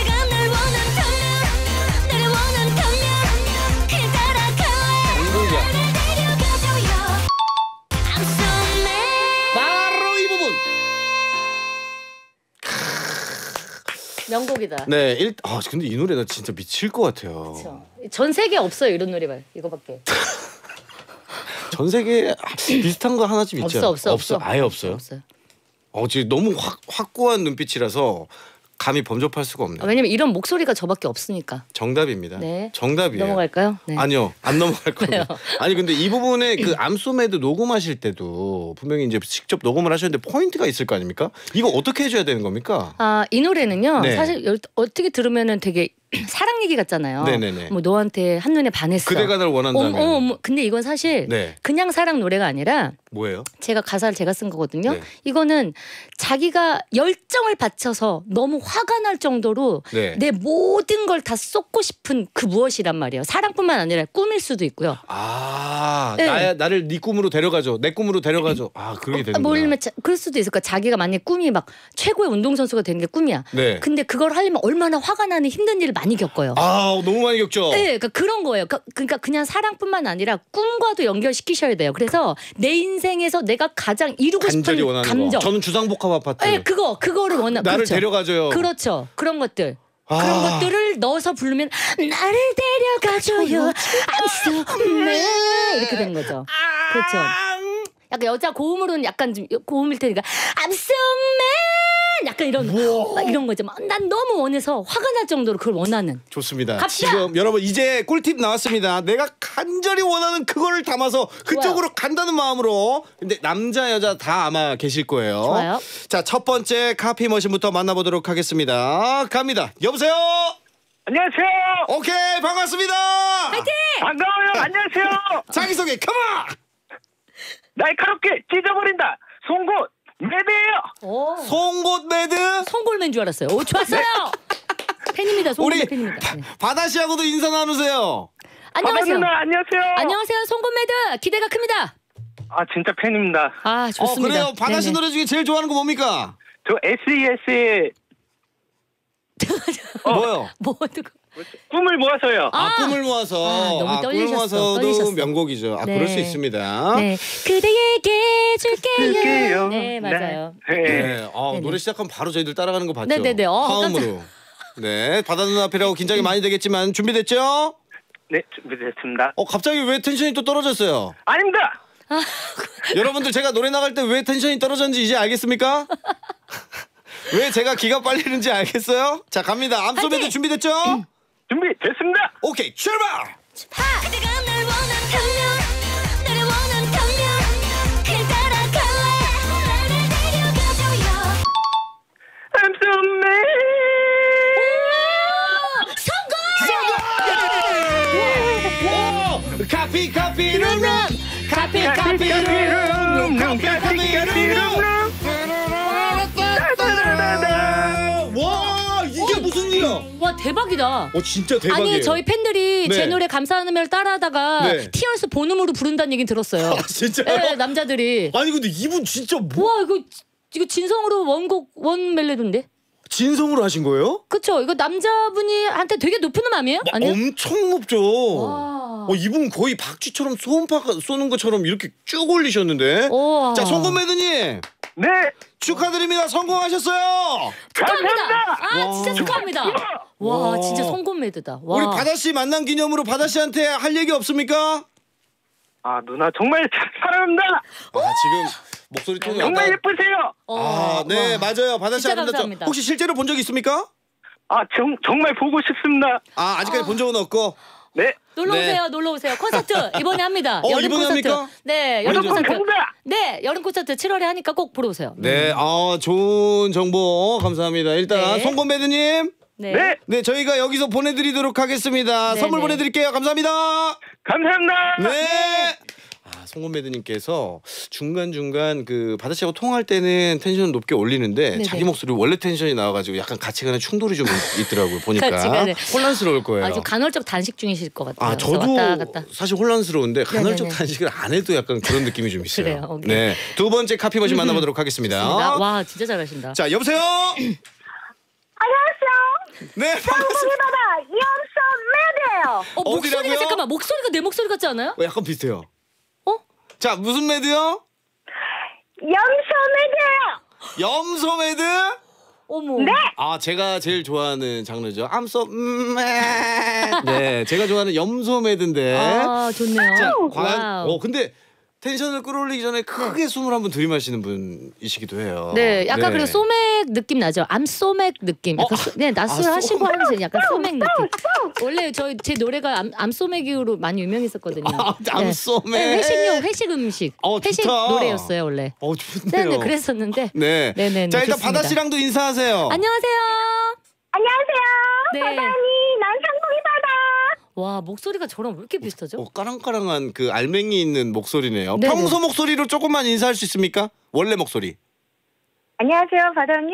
바로 이 부분. 명곡이다. 네, 근데 이 노래 나 진짜 미칠 것 같아요. 그쵸. 전 세계에 없어요 이런 노래가. 이거밖에. 전 세계에 비슷한 거 하나쯤 있죠? 없어. 아예 없어요? 없어요. 지금 너무 확고한 눈빛이라서 감히 범접할 수가 없네요. 왜냐면 이런 목소리가 저밖에 없으니까. 정답입니다. 네. 정답이에요. 넘어갈까요? 네. 아니요, 안 넘어갈 거예요. 왜요? 아니 근데 이 부분에 그 암소매드 녹음하실 때도 분명히 이제 직접 녹음을 하셨는데 포인트가 있을 거 아닙니까? 이거 어떻게 해줘야 되는 겁니까? 이 노래는요. 네. 사실 어떻게 들으면은 되게 사랑 얘기 같잖아요. 네네네. 뭐 너한테 한눈에 반했어. 그대가 날 원한다면. 근데 이건 사실 네. 그냥 사랑 노래가 아니라 뭐예요? 가사를 제가 쓴 거거든요. 네. 이거는 자기가 열정을 바쳐서 너무 화가 날 정도로 네. 내 모든 걸 다 쏟고 싶은 그 무엇이란 말이에요. 사랑뿐만 아니라 꿈일 수도 있고요. 네. 나를 네 꿈으로 데려가줘. 내 꿈으로 데려가줘. 그렇게 되는구나. 뭐 예를 들면 그럴 수도 있을 거야. 자기가 만약에 꿈이 막 최고의 운동선수가 되는 게 꿈이야. 네. 근데 그걸 하려면 얼마나 화가 나는 힘든 일을 많이 겪어요. 너무 많이 겪죠. 네, 그러니까 그런 거예요. 그러니까 그냥 사랑뿐만 아니라 꿈과도 연결시키셔야 돼요. 그래서 내 인생에서 내가 가장 이루고 간절히 싶은 원하는 감정. 거. 저는 주상복합 아파트. 네, 그거를 원하. 나를 그렇죠. 데려가줘요. 그렇죠. 그런 것들. 그런 것들을 넣어서 부르면 나를 데려가줘요. I'm so mad. 이렇게 되는 거죠. 그렇죠. 약간 여자 고음으로는 약간 좀 고음일 테니까 I'm so mad. 약간 이런 거죠. 난 너무 원해서 화가 날 정도로 그걸 원하는. 좋습니다. 갑시다. 지금 여러분 이제 꿀팁 나왔습니다. 내가 간절히 원하는 그거를 담아서 그쪽으로 좋아요. 간다는 마음으로. 근데 남자 여자 다 아마 계실 거예요. 좋아요. 자, 첫 번째 카피 머신부터 만나보도록 하겠습니다. 갑니다. 여보세요. 안녕하세요. 오케이, 반갑습니다. 파이팅! 반가워요. 안녕하세요. 자기소개 컴온. 날카롭게 찢어버린다. 송곳 매드예요. 송곳 매드. 송골매인 줄 알았어요. 오, 좋았어요. 팬입니다. 송골매 우리 팬입니다. 네. 바다 씨하고도 인사 나누세요. 안녕하세요. 누나 안녕하세요. 안녕하세요. 송골매드 기대가 큽니다. 진짜 팬입니다. 좋습니다. 그래요. 바다 씨 네네. 노래 중에 제일 좋아하는 거 뭡니까? 저 SES의 뭐요? 뭐 누구? 꿈을 모아서요. 꿈을 모아서. 너무 꿈을 모아서도 떨리셨어. 명곡이죠. 네. 그럴 수 있습니다. 네, 그대에게 줄게요. 줄게요. 네, 맞아요. 네. 네. 노래 시작하면 바로 저희들 따라가는 거 봤죠? 네네네. 화음으로. 네, 바다 누나 앞이라고 긴장이 많이 되겠지만 준비됐죠? 네, 준비됐습니다. 갑자기 왜 텐션이 또 떨어졌어요? 아닙니다. 여러분들 제가 노래 나갈 때 왜 텐션이 떨어졌는지 이제 알겠습니까? 왜 제가 기가 빨리는지 알겠어요? 자, 갑니다. 암소매도 준비됐죠? 준비됐습니다. 오케이, 출발! 그대가 날 원한다면 나를 원한다면 그냥 따라갈래. 나를 데려가줘요. I'm so mad. 성공! 카피룸! 와, 이게 무슨 일이야? 와, 대박이다. 진짜 대박이에요. 아니, 저희 팬들이 네. 제 노래 감사하는 멜 따라하다가 네. 티얼스 본음으로 부른다는 얘기 들었어요. 진짜요? 네, 남자들이. 아니 근데 이분 진짜 와, 이거 진성으로 원 멜로디인데? 진성으로 하신 거예요? 그쵸? 이거 남자분이 한테 되게 높은 음 아니에요? 아니요? 엄청 높죠. 와. 이분 거의 박쥐처럼 소음파 쏘는 것처럼 이렇게 쭉 올리셨는데. 우와. 자, 송건매드님. 네. 축하드립니다. 성공하셨어요. 축하합니다. 아 와. 진짜 축하합니다. 와 와. 진짜 성공 매드다. 와. 우리 바다 씨 만난 기념으로 바다 씨한테 할 얘기 없습니까? 아, 누나 정말 사랑합니다. 지금 목소리 톤이 정말 약간 예쁘세요. 네, 와. 맞아요. 바다 씨 진짜 아름답죠. 감사합니다. 혹시 실제로 본 적 있습니까? 아, 정말 보고 싶습니다. 아직까지 본 적은 없고. 네. 놀러 네. 오세요, 놀러 오세요. 콘서트 이번에 합니다. 여름 이번에 콘서트. 합니까? 네, 여름 무조건 콘서트. 갑니다. 네, 여름 콘서트 7월에 하니까 꼭 보러 오세요. 네, 좋은 정보 감사합니다. 일단 네. 송건배드님. 네. 네. 네, 저희가 여기서 보내드리도록 하겠습니다. 네, 선물 네. 보내드릴게요. 감사합니다. 감사합니다. 네. 송건배드님께서 중간중간 그 바다 씨하고 통화할 때는 텐션을 높게 올리는데 네네. 자기 목소리 원래 텐션이 나와가지고 약간 가치관에 충돌이 좀 있더라고요. 보니까 가치관에. 혼란스러울 거예요. 아, 좀 간헐적 단식 중이실 것 같아요. 저도 왔다 갔다. 사실 혼란스러운데 간헐적 네네네. 단식을 안 해도 약간 그런 느낌이 좀 있어요. 그래요, 오케이. 네, 두 번째 카피 머신 만나보도록 하겠습니다. 와, 진짜 잘하신다. 자, 여보세요. 안녕하세요. 네, 반갑습니다. 바다 염소매드예요. 목소리가 어디라고요? 잠깐만 목소리가 내 목소리 같지 않아요? 약간 비슷해요. 어? 자, 무슨 매드요? 염소매드예요. 염소매드? 어머. 네. 제가 제일 좋아하는 장르죠. 암소 네, 제가 좋아하는 염소매드인데. 아, 좋네요. 자, 과연 와우. 근데 텐션을 끌어올리기 전에 크게 숨을 한번 들이마시는 분이시기도 해요. 네, 약간 그리고 소맥 느낌 나죠. 암소맥 느낌. 약간 네, 낮술 하시고 소맥. 하는 약간 소맥 느낌. 원래 제 노래가 암소맥으로 많이 유명했었거든요. 암소맥. 네, 회식 음식. 회식 좋다. 노래였어요 원래. 좋네요. 네, 그랬었는데. 네. 네네네, 자, 일단 좋습니다. 바다 씨랑도 인사하세요. 안녕하세요. 안녕하세요. 네. 바다니 난 상봉이 바다. 와, 목소리가 저랑 왜 이렇게 비슷하죠? 까랑까랑한 그 알맹이 있는 목소리네요. 네네. 평소 목소리로 조금만 인사할 수 있습니까? 원래 목소리. 안녕하세요, 바다니.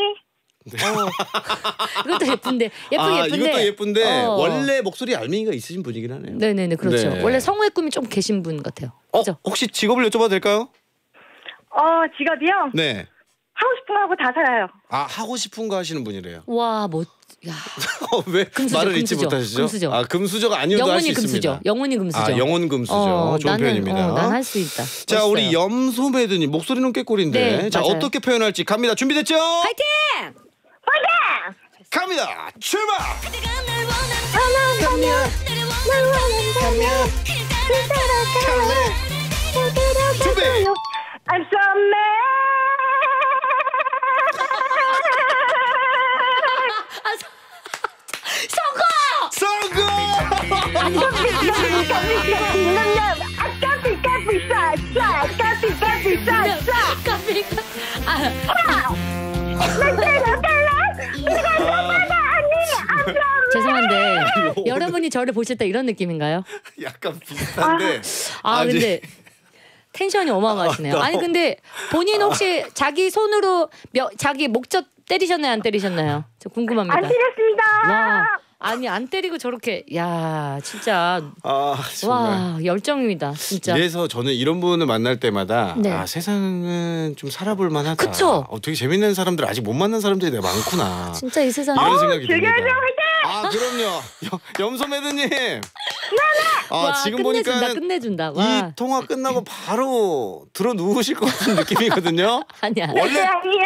이것도 예쁜데. 예쁜데. 이것도 예쁜데 어. 원래 목소리 알맹이가 있으신 분이긴 하네요. 네네네, 그렇죠. 네. 원래 성우의 꿈이 좀 계신 분 같아요. 그죠? 혹시 직업을 여쭤봐도 될까요? 직업이요? 네. 하고 싶은 거 하고 다 살아요. 하고 싶은 거 하시는 분이래요. 와, 야. 왜 금수저, 말을 잊지 금수저, 못하시죠? 금수저. 금수저가 아니어도 할 수 영혼이 있습니다. 금수저. 영혼이 금수저. 영혼 금수저. 좋은 표현입니다. 난 할 수 있다. 자, 멋있어요. 우리 염소매드님 목소리는 꾀꼬리인데 네, 자, 맞아요. 어떻게 표현할지 갑니다. 준비됐죠? 파이팅! 갑니다. 출발. 준비. I'm so mad. 성공! 죄송한데 여러분이 저를 보실 때 이런 느낌인가요? 약간 비슷한데. 근데 텐션이 어마어마하시네요. 아니 근데 본인 혹시 자기 손으로 자기 목젖 때리셨나요, 안 때리셨나요? 저 궁금합니다. 안 때렸습니다. 와, 아니 안 때리고 저렇게 야 진짜 정말. 와 열정입니다 진짜. 이래서 저는 이런 분을 만날 때마다 네. 세상은 좀 살아볼 만하다. 그쵸? 되게 재밌는 사람들 아직 못 만난 사람들이 되게 많구나. 진짜 이 세상. 이런 생각이 듭니다. 즐겨야죠, 그럼요. 염소매드님. 네네. 와, 지금 끝내준다, 보니까는 끝내준다. 이 와. 통화 끝나고 바로 들어 누우실 것 같은 느낌이거든요. 아니야. 원래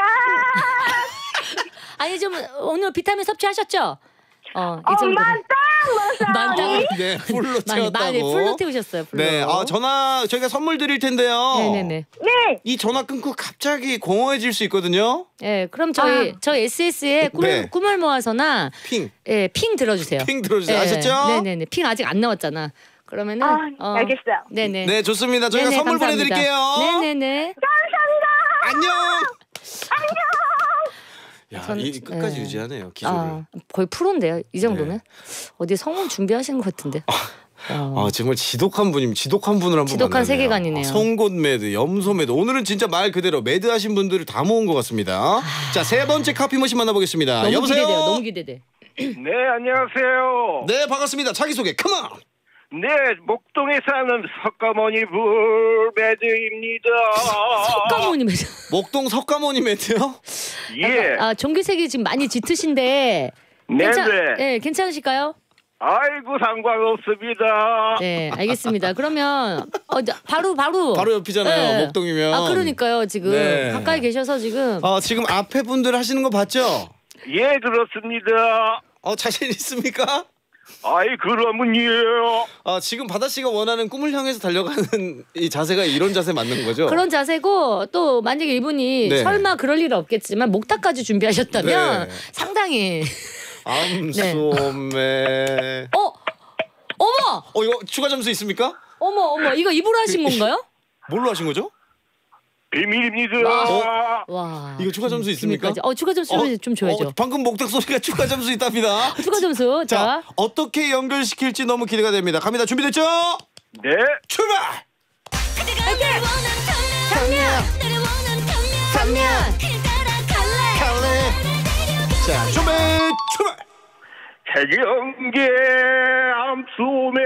아니 좀 오늘 비타민 섭취하셨죠? 이 정도. 만땅. 네, 풀로 많이 채웠다고. 풀로 태우셨어요. 풀로. 네, 전화 저희가 선물 드릴 텐데요. 네네네. 이 전화 끊고 갑자기 공허해질 수 있거든요. 네, 그럼 저희 SS에 네. 꿈을 모아서나 핑. 예, 핑 들어주세요. 핑 들어주세요. 네, 아셨죠? 네네네. 핑 아직 안 나왔잖아. 그러면은 알겠어요. 네네. 네, 좋습니다. 저희가 네네, 선물 감사합니다. 보내드릴게요. 네네네. 안녕. 야, 이 끝까지 네. 유지하네요. 기조를. 거의 프로인데요. 이 정도면 어디 성우 준비하시는 것 같은데. 정말 지독한 분이면 지독한 분을 한번 지독한 만나네요. 세계관이네요. 송곳 매드, 염소 매드. 오늘은 진짜 말 그대로 매드 하신 분들을 다 모은 것 같습니다. 자, 세 번째 카피 머신 만나보겠습니다. 너무 여보세요. 기대돼요. 너무 기대돼. 네, 안녕하세요. 네, 반갑습니다. 자기소개 컴온. 네, 목동에 사는 석가모니 불매드입니다. 석가모니 매드. 목동 석가모니 매드요? 예. 종교색이 지금 많이 짙으신데 네네. 괜찮으실까요? 아이고 상관없습니다. 네, 알겠습니다. 그러면 바로 바로 옆이잖아요. 네. 목동이면. 아, 그러니까요. 지금 네. 가까이 계셔서 지금 지금 앞에 분들 하시는 거 봤죠? 예, 그렇습니다. 자신 있습니까? 아이, 그러면요. 지금 바다 씨가 원하는 꿈을 향해서 달려가는 이 자세가 이런 자세 맞는 거죠? 그런 자세고 또 만약에 이분이 네. 설마 그럴 일은 없겠지만 목탁까지 준비하셨다면 네. 상당히 암소매. 어머 이거 추가 점수 있습니까? 어머 이거 입으로 하신 건가요? 뭘로 하신 거죠? 비밀입니다. 와 이거 추가 점수 있습니까? 비밀까지. 추가 점수 좀 줘야죠. 방금 목탁 소리가 추가 점수 있답니다. 추가 점수. 자, 어떻게 연결시킬지 너무 기대가 됩니다. 갑니다. 준비됐죠? 네. 출발! 당면 자, 준비 출발! 해경계 암소매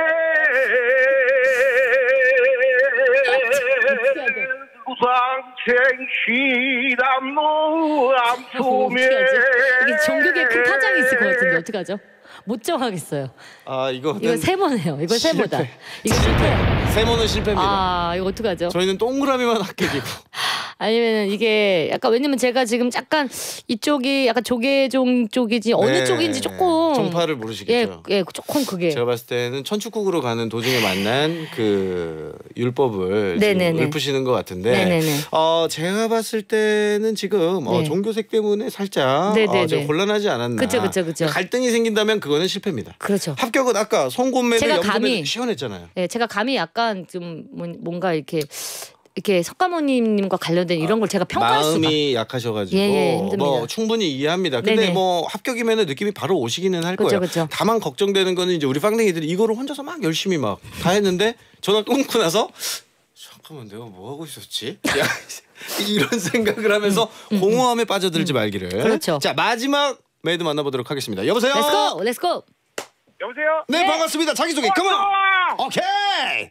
우상생시담노 암소매. 이게 전국에 큰 파장이 있을 것 같은데 어떡하죠? 못 정하겠어요. 이거 세 번 해요. 이거 세 번다. 실패. 이거 실패. 세 번은 실패입니다. 이거 어떡하죠? 저희는 동그라미만 합격이고. 아니면 이게 약간 왜냐면 제가 지금 약간 이쪽이 약간 조계종 쪽이지 어느 쪽인지 조금 정파를 모르시겠죠. 예, 조금 그게. 제가 봤을 때는 천축국으로 가는 도중에 만난 그 율법을 지금 읊으시는 것 같은데. 네네네. 제가 봤을 때는 지금 네. 종교색 때문에 살짝 제가 곤란하지 않았나. 그쵸. 갈등이 생긴다면 그거는 실패입니다. 그렇죠. 합격은 아까 송곳매를 제가 염소매를 시원했잖아요. 네, 제가 감히 약간 좀 뭔가 이렇게 석가모님과 관련된 이런 걸 제가 평가할 수가. 마음이 약하셔가지고 힘듭니다. 충분히 이해합니다. 근데 네네. 합격이면 느낌이 바로 오시기는 할 거예요. 그쵸. 다만 걱정되는 거는 이제 우리 빵댕이들이 이거를 혼자서 막 열심히 막 다 했는데 전화 끊고 나서 잠깐만 내가 뭐 하고 있었지? 이런 생각을 하면서 공허함에 빠져들지 말기를. 그렇죠. 자, 마지막 매드 만나보도록 하겠습니다. 여보세요? 렛츠고. 여보세요? 네, 반갑습니다. 자기소개 컴온. 오케이.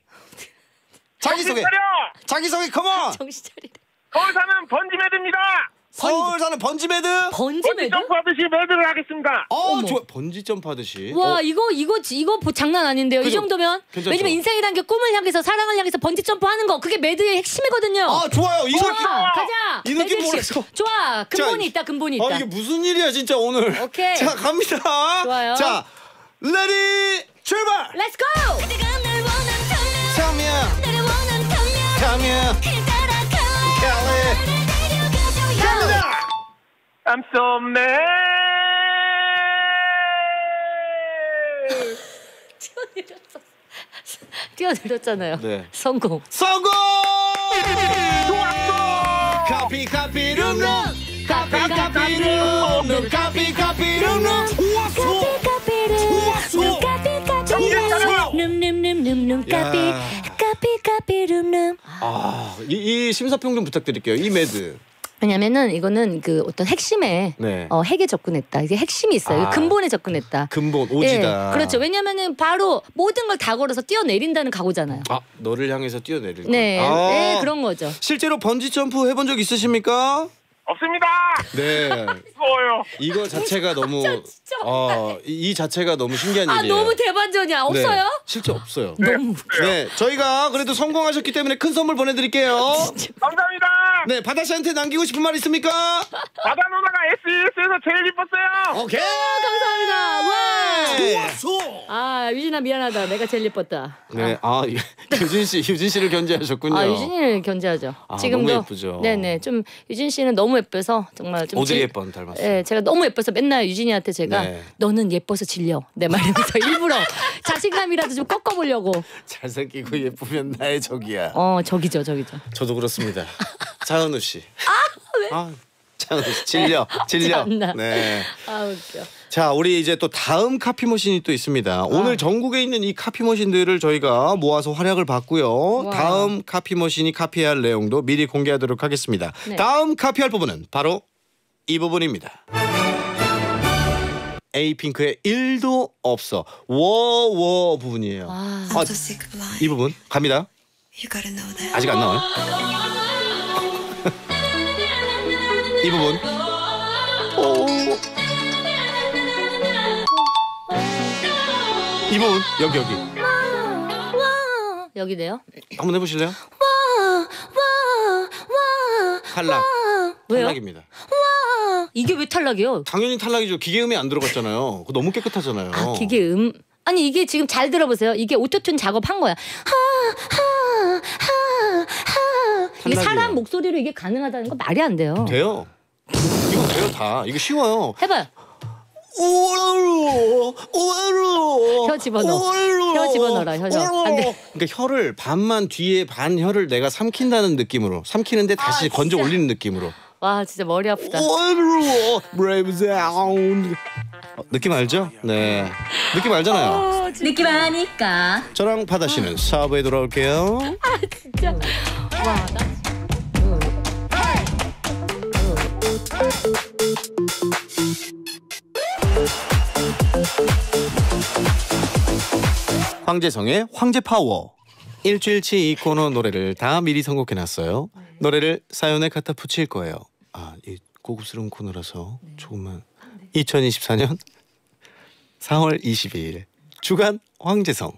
자기소개 컴온. 정신 차리래. 서울 사는 번지매드입니다. 서울 사는 번지매드. 번지매드? 점프하듯이 매드를 하겠습니다. 좋아. 번지 점프하듯이. 와 이거 장난 아닌데요. 그죠? 이 정도면. 괜찮죠? 왜냐면 인생이란 게 꿈을 향해서 사랑을 향해서 번지 점프하는 거 그게 매드의 핵심이거든요. 좋아요. 이 느낌. 가자. 이 느낌 매드 핵심. 뭐랄까? 좋아. 근본이 있다. 이게 무슨 일이야 진짜 오늘. 오케이. 자, 갑니다. 좋아요. 자, 레디 출발. 렛츠 고. 타면 갑니다. I'm so mad. 뛰어내렸잖아요. 네. 성공. 카피 룸룸. 카피 룸룸. 카피 룸룸. 이 심사평 좀 부탁드릴게요. 이 매드. 왜냐면은 이거는 그 어떤 핵심에 핵에 접근했다. 이게 핵심이 있어요. 근본에 접근했다. 근본 오지다. 예, 그렇죠. 왜냐면은 바로 모든 걸 다 걸어서 뛰어내린다는 각오잖아요. 너를 향해서 뛰어내릴. 네, 그런 거죠. 실제로 번지 점프 해본 적 있으십니까? 없습니다. 네. 무서워요. 이거 자체가 너무 이 자체가 너무 신기한 일이에요. 너무 대반전이야. 없어요? 네, 실제 없어요. 너무 네, 저희가 그래도 성공하셨기 때문에 큰 선물 보내드릴게요. 감사합니다. 네, 바다 씨한테 남기고 싶은 말 있습니까? 바다 누나가 SES에서 제일 이뻤어요. 오케이. 감사합니다. 와. 좋았어. 유진아 미안하다. 내가 제일 예뻤다. 네, 유진 씨를 견제하셨군요. 유진이를 견제하죠. 지금도. 너무 예쁘죠. 네네. 좀 유진 씨는 너무 예뻐서 정말 좀. 오드리 헵번 닮았어요. 네, 제가 너무 예뻐서 맨날 유진이한테 제가 너는 예뻐서 질려 내 말이면서 일부러 자신감이라도 좀 꺾어보려고. 잘생기고 예쁘면 나의 적이야. 적이죠. 저도 그렇습니다. 차은우 씨. 왜? 차은우 씨 질려. 네. 웃겨. 자, 우리 이제 또 다음 카피 머신이 또 있습니다. 오늘 전국에 있는 이 카피 머신들을 저희가 모아서 활약을 봤고요. 다음 카피 머신이 카피할 내용도 미리 공개하도록 하겠습니다. 네. 다음 카피할 부분은 바로 이 부분입니다. 에이핑크의 1도 없어. 워워 부분이에요. 이 부분 갑니다. 아직 안 나와요. 이 부분. 이분 여기 여기네요. 한번 해보실래요? 탈락. 왜요? 탈락입니다. 이게 왜 탈락이요? 당연히 탈락이죠. 기계음이 안 들어갔잖아요. 그거 너무 깨끗하잖아요. 아, 기계음. 아니 이게 지금 잘 들어보세요. 이게 오토튠 작업한 거야. 이게 탈락이에요. 사람 목소리로 이게 가능하다는 거 말이 안 돼요. 돼요. 이거 돼요 다. 이거 쉬워요. 해봐요. 혀 집어넣어. 혀 집어넣어라. 혀. 안 돼. 그러니까 혀를 반만 뒤에 반 혀를 내가 삼킨다는 느낌으로 삼키는데 다시 건져 올리는 느낌으로. 와 진짜 머리 아프다. 브레이브 사운드. 느낌 알죠? 네. 느낌 알잖아요. 느낌 아니까. 저랑 바다 씨는 4부에 돌아올게요. 아 진짜. 와 나. 황재성의 황제파워. 일주일치 이 코너 노래를 다 미리 선곡해놨어요. 노래를 사연에 갖다 붙일 거예요. 아, 이 고급스러운 코너라서 조금만. 2024년 4월 22일 주간 황재성.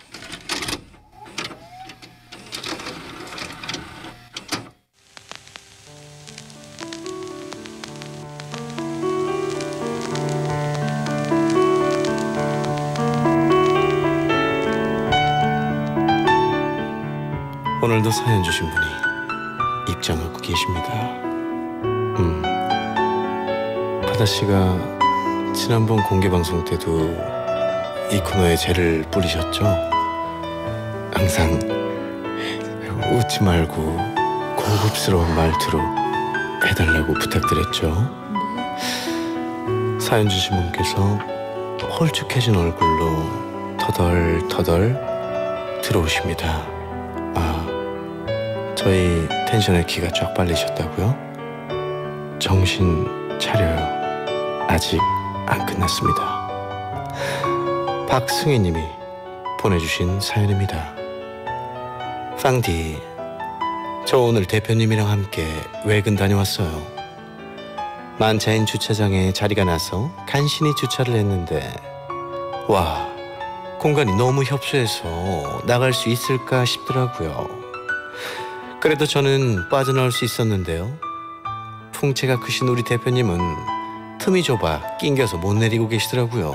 오늘도 사연 주신 분이 입장하고 계십니다. 바다 씨가 지난번 공개 방송 때도 이 코너에 죄를 뿌리셨죠? 항상 웃지 말고 고급스러운 말투로 해달라고 부탁드렸죠. 사연 주신 분께서 홀쭉해진 얼굴로 터덜터덜 들어오십니다. 저희 텐션에 기가 쫙 빨리셨다고요? 정신 차려요. 아직 안 끝났습니다. 박승희 님이 보내주신 사연입니다. 팡디, 저 오늘 대표님이랑 함께 외근 다녀왔어요. 만차인 주차장에 자리가 나서 간신히 주차를 했는데 와, 공간이 너무 협소해서 나갈 수 있을까 싶더라고요. 그래도 저는 빠져나올 수 있었는데요. 풍채가 크신 우리 대표님은 틈이 좁아 낑겨서 못 내리고 계시더라고요.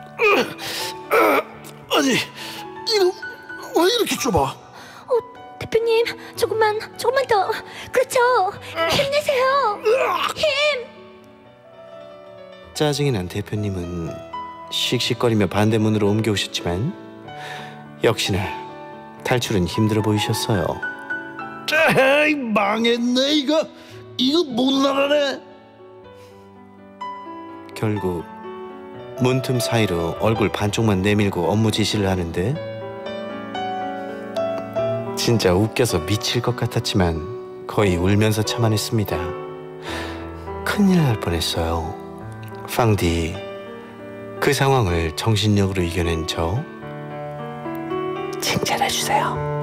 아니, 이거 왜 이렇게 좁아? 대표님 조금만 더. 그렇죠. 힘내세요. 힘. 짜증이 난 대표님은 씩씩거리며 반대문으로 옮겨오셨지만 역시나 탈출은 힘들어 보이셨어요. 에이, 망했네. 이거 못 나가네. 결국 문틈 사이로 얼굴 반쪽만 내밀고 업무 지시를 하는데 진짜 웃겨서 미칠 것 같았지만 거의 울면서 참아냈습니다. 큰일 날 뻔했어요. 팡디, 그 상황을 정신력으로 이겨낸 저 칭찬해주세요.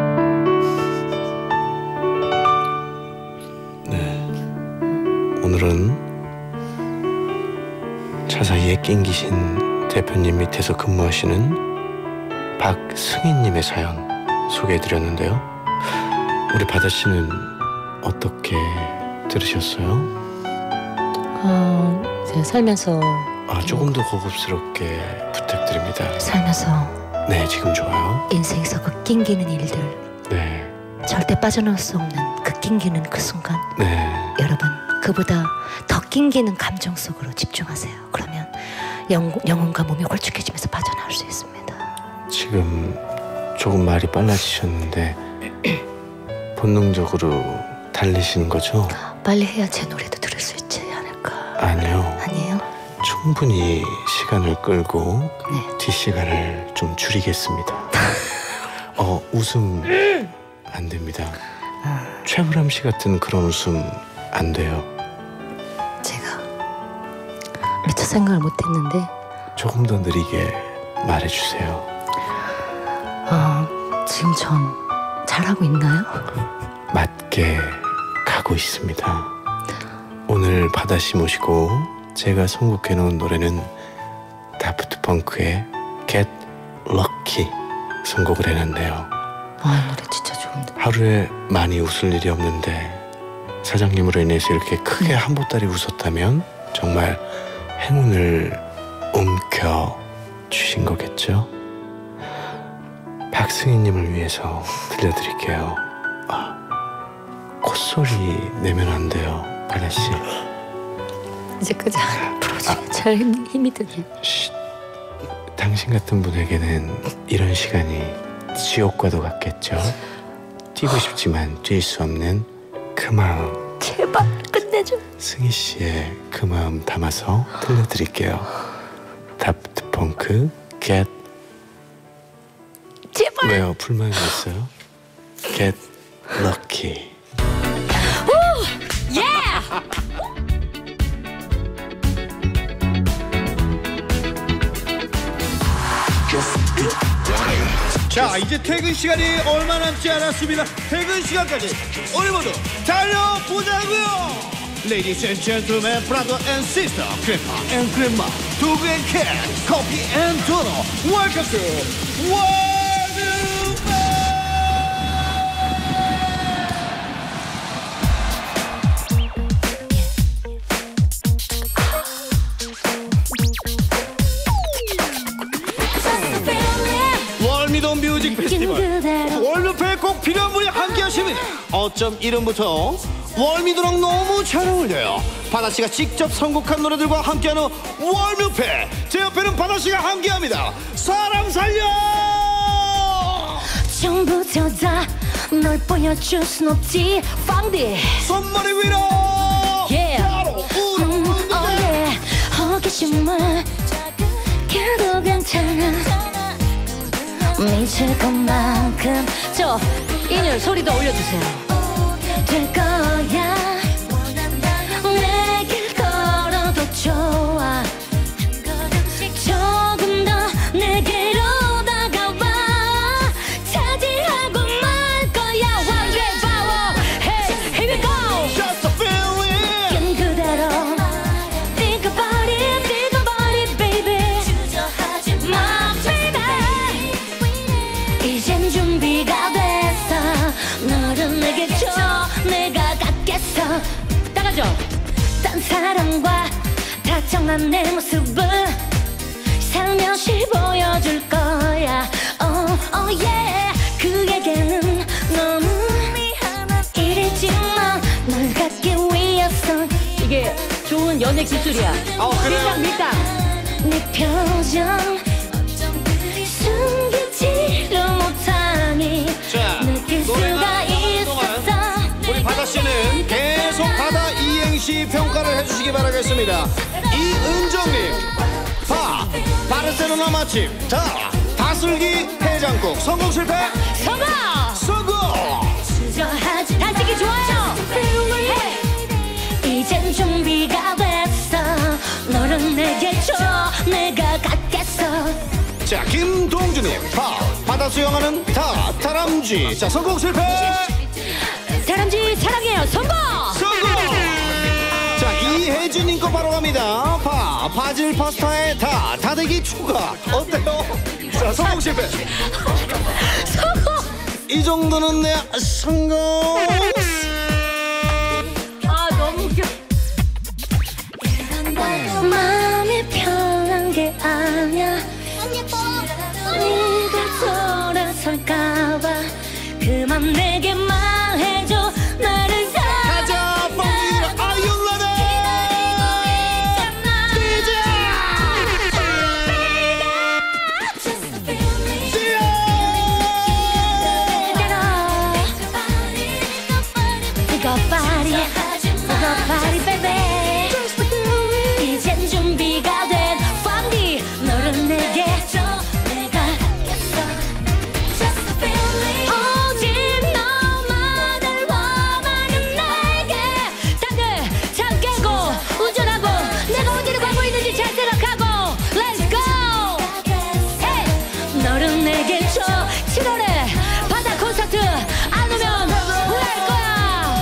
오늘은 차 사이에 낑기신 대표님 밑에서 근무하시는 박승희님의 사연 소개해드렸는데요. 우리 바다씨는 어떻게 들으셨어요? 제가 살면서 조금 더 고급스럽게 부탁드립니다. 살면서 네, 지금 좋아요. 인생에서 그 낑기는 일들, 네, 절대 빠져나올 수 없는 그 낑기는 그 순간, 네. 여러분 그보다 더 낑기는 감정 속으로 집중하세요. 그러면 영혼과 몸이 홀쭉해지면서 빠져나올 수 있습니다. 지금 조금 말이 빨라지셨는데 본능적으로 달리시는 거죠? 빨리 해야 제 노래도 들을 수 있지 않을까? 아니요. 아니에요? 충분히 시간을 끌고 네. 뒷시간을 좀 줄이겠습니다. 웃음 안 됩니다. 최불암 씨 같은 그런 웃음 안 돼요. 제가 미처 생각을 못했는데 조금 더 느리게 말해주세요. 지금 전 잘하고 있나요? 맞게 가고 있습니다. 오늘 바다씨 모시고 제가 선곡해놓은 노래는 다프트 펑크의 Get 럭키 선곡을 해놨네요. 아, 노래 진짜 좋은데. 하루에 많이 웃을 일이 없는데 사장님으로 인해서 이렇게 크게 한 보따리 웃었다면 정말 행운을 옮겨주신 거겠죠? 박승희님을 위해서 들려드릴게요. 콧소리 내면 안 돼요, 바다씨. 이제 그냥 풀어주면 잘 힘이 드네. 당신 같은 분에게는 이런 시간이 지옥과도 같겠죠? 뛰고 싶지만 뛸 수 없는 그 마음. 제발 끝내줘. 승희 씨의 그 마음 담아서 들려드릴게요. 다프트 펑크 Get. 제발. 왜요? 불만이 있어요? Get Lucky. 오! 예! 자, 이제 퇴근 시간이 얼마 남지 않았습니다. 퇴근 시간까지 우리 모두 달려보자고요. Ladies and gentlemen, brother and sister, grandpa and grandma, dog and cat, coffee and dono, welcome to 월드컵. 월미도 뮤직 페스티벌 월드페 꼭 필요한 분이 함께 하십니다. 어쩜 이름부터 월미도랑 너무 잘 어울려요. 바다씨가 직접 선곡한 노래들과 함께하는 월뮤페. 제 옆에는 바다씨가 함께합니다. 사람 살려. 처음부터 다 널 보여줄 순 없지. 빵디 손머리 위로. Yeah. 바로 yeah. 호기심을 걔도 괜찮아. 미칠 것만큼. 저 인율 소리 더 올려주세요. 될 거야. 내 길 걸어도 좋아. 조금 더 내게로 다가와. 차지하고 말 거야. One power. Hey, here we go. Just a feeling. 긴 그대로. Think about it, think about it, baby. 주저하지 마, baby. 이젠 준비가 됐어. 너를 내게 줘. 내가 갖겠어. 따라줘. 딴 사람과 다정한 내 모습을 살며시 보여줄 거야. Oh yeah. 그에게는 너무 미안한 일이지만 널 갖기 위해서. 이게 좋은 연애 기술이야. 그래요? 밀당. 네 표정 숨기지를 못하니 느낄 수가 있었어. 우리 바다씨는 계속 바다 이행시 평가를 해주시기 바라겠습니다. 이은정님, 바르셀로나 맛집 다슬기 해장국 성공 실패. 성공. 다시기 좋아요. 이젠 준비가 됐어. 너를 내게 줘. 내가 갖겠어. 자, 김동주님, 바다 수영하는 다람쥐. 자, 성공 실패. 다람쥐 사랑해요. 성공. 자, 이혜진님 거 바로 갑니다. 바질 파스타에 다대기 추가. 어때요? 자, 성공 실패. 성공. 이 정도는 내 성공. 너무 웃겨. 마음이 편한 게 아니야. 네가 돌아설까봐 그만 내게 말해줘. 나를 가자, 뻥이라 아이올라네. Body, baby. 이젠 준비가 된 빵디. 너를 내게 줘. 내가 갖겠어. 오직 너만을 원하는 나에게. 다들 잠 깨고 운전하고 내가 어디로 가고 있는지 잘 생각하고 Let's go. Hey. 너를 내게 줘. 7월에 바다 콘서트 안 오면 후회할 거야.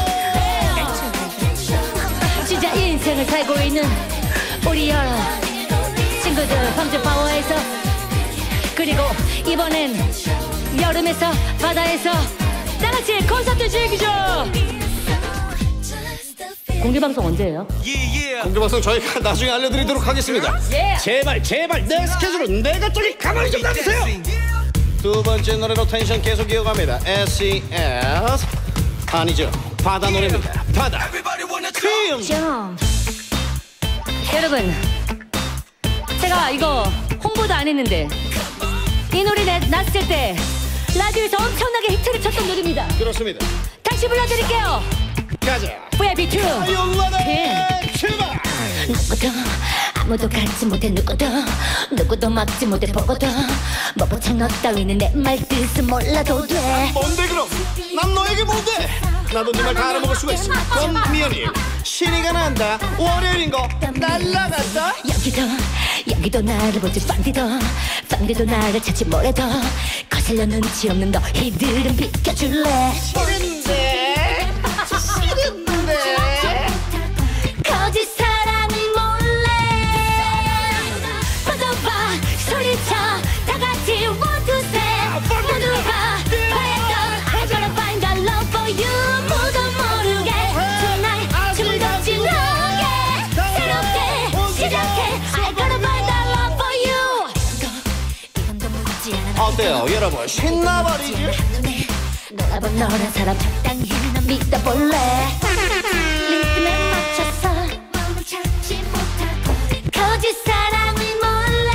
진짜 인생을 살고 있는 우리 여러 친구들 황제 파워에서 그리고 이번엔 여름에서 바다에서 다같이 콘서트 즐기죠. 공개방송 언제예요? 공개방송 저희가 나중에 알려드리도록 하겠습니다. 제발 내 스케줄은 내가 저기 가만히 좀 놔주세요. 두 번째 노래로 텐션 계속 이어갑니다. SES 아니죠, 바다 노래입니다. 바다 퀸. 여러분, 제가 이거 홍보도 안 했는데 이 노래 났을 때 라디오에서 엄청나게 히트를 쳤던 노래입니다. 그렇습니다. 다시 불러드릴게요. 가자. VIP2 용만의 출발. 누구도 아무도 갖지 못해 누구도 막지 못해 보고도 뭐보창 너 따위는 내 말 뜻은 몰라도 돼. 뭔데 그럼? 난 너에게 뭔데? 나도 네 말 다 알아먹을 수가 있어. 그럼 미연이 신이가 난다. 월요일인 거 날라간다. 여기도 나를 보지 빵디도 나를 찾지 뭐래도 거슬려 눈치 없는 너희들은 비켜줄래. 싫은데 거짓 사랑을 몰래 받아봐 소리쳐 다같이 one two three 모두가 바랬던 I'm gonna find a love for you. 모두 모르게 tonight 춤도 진하게 새롭게 시작해 I'm gonna find a love for you. 이건 묻지 않아. 어때요 여러분? 신나버리지? 놀아본 너란 사람 적당히 난 믿어볼래. 리듬에 맞춰서 마음을 찾지 못하고 거짓 사랑을 몰래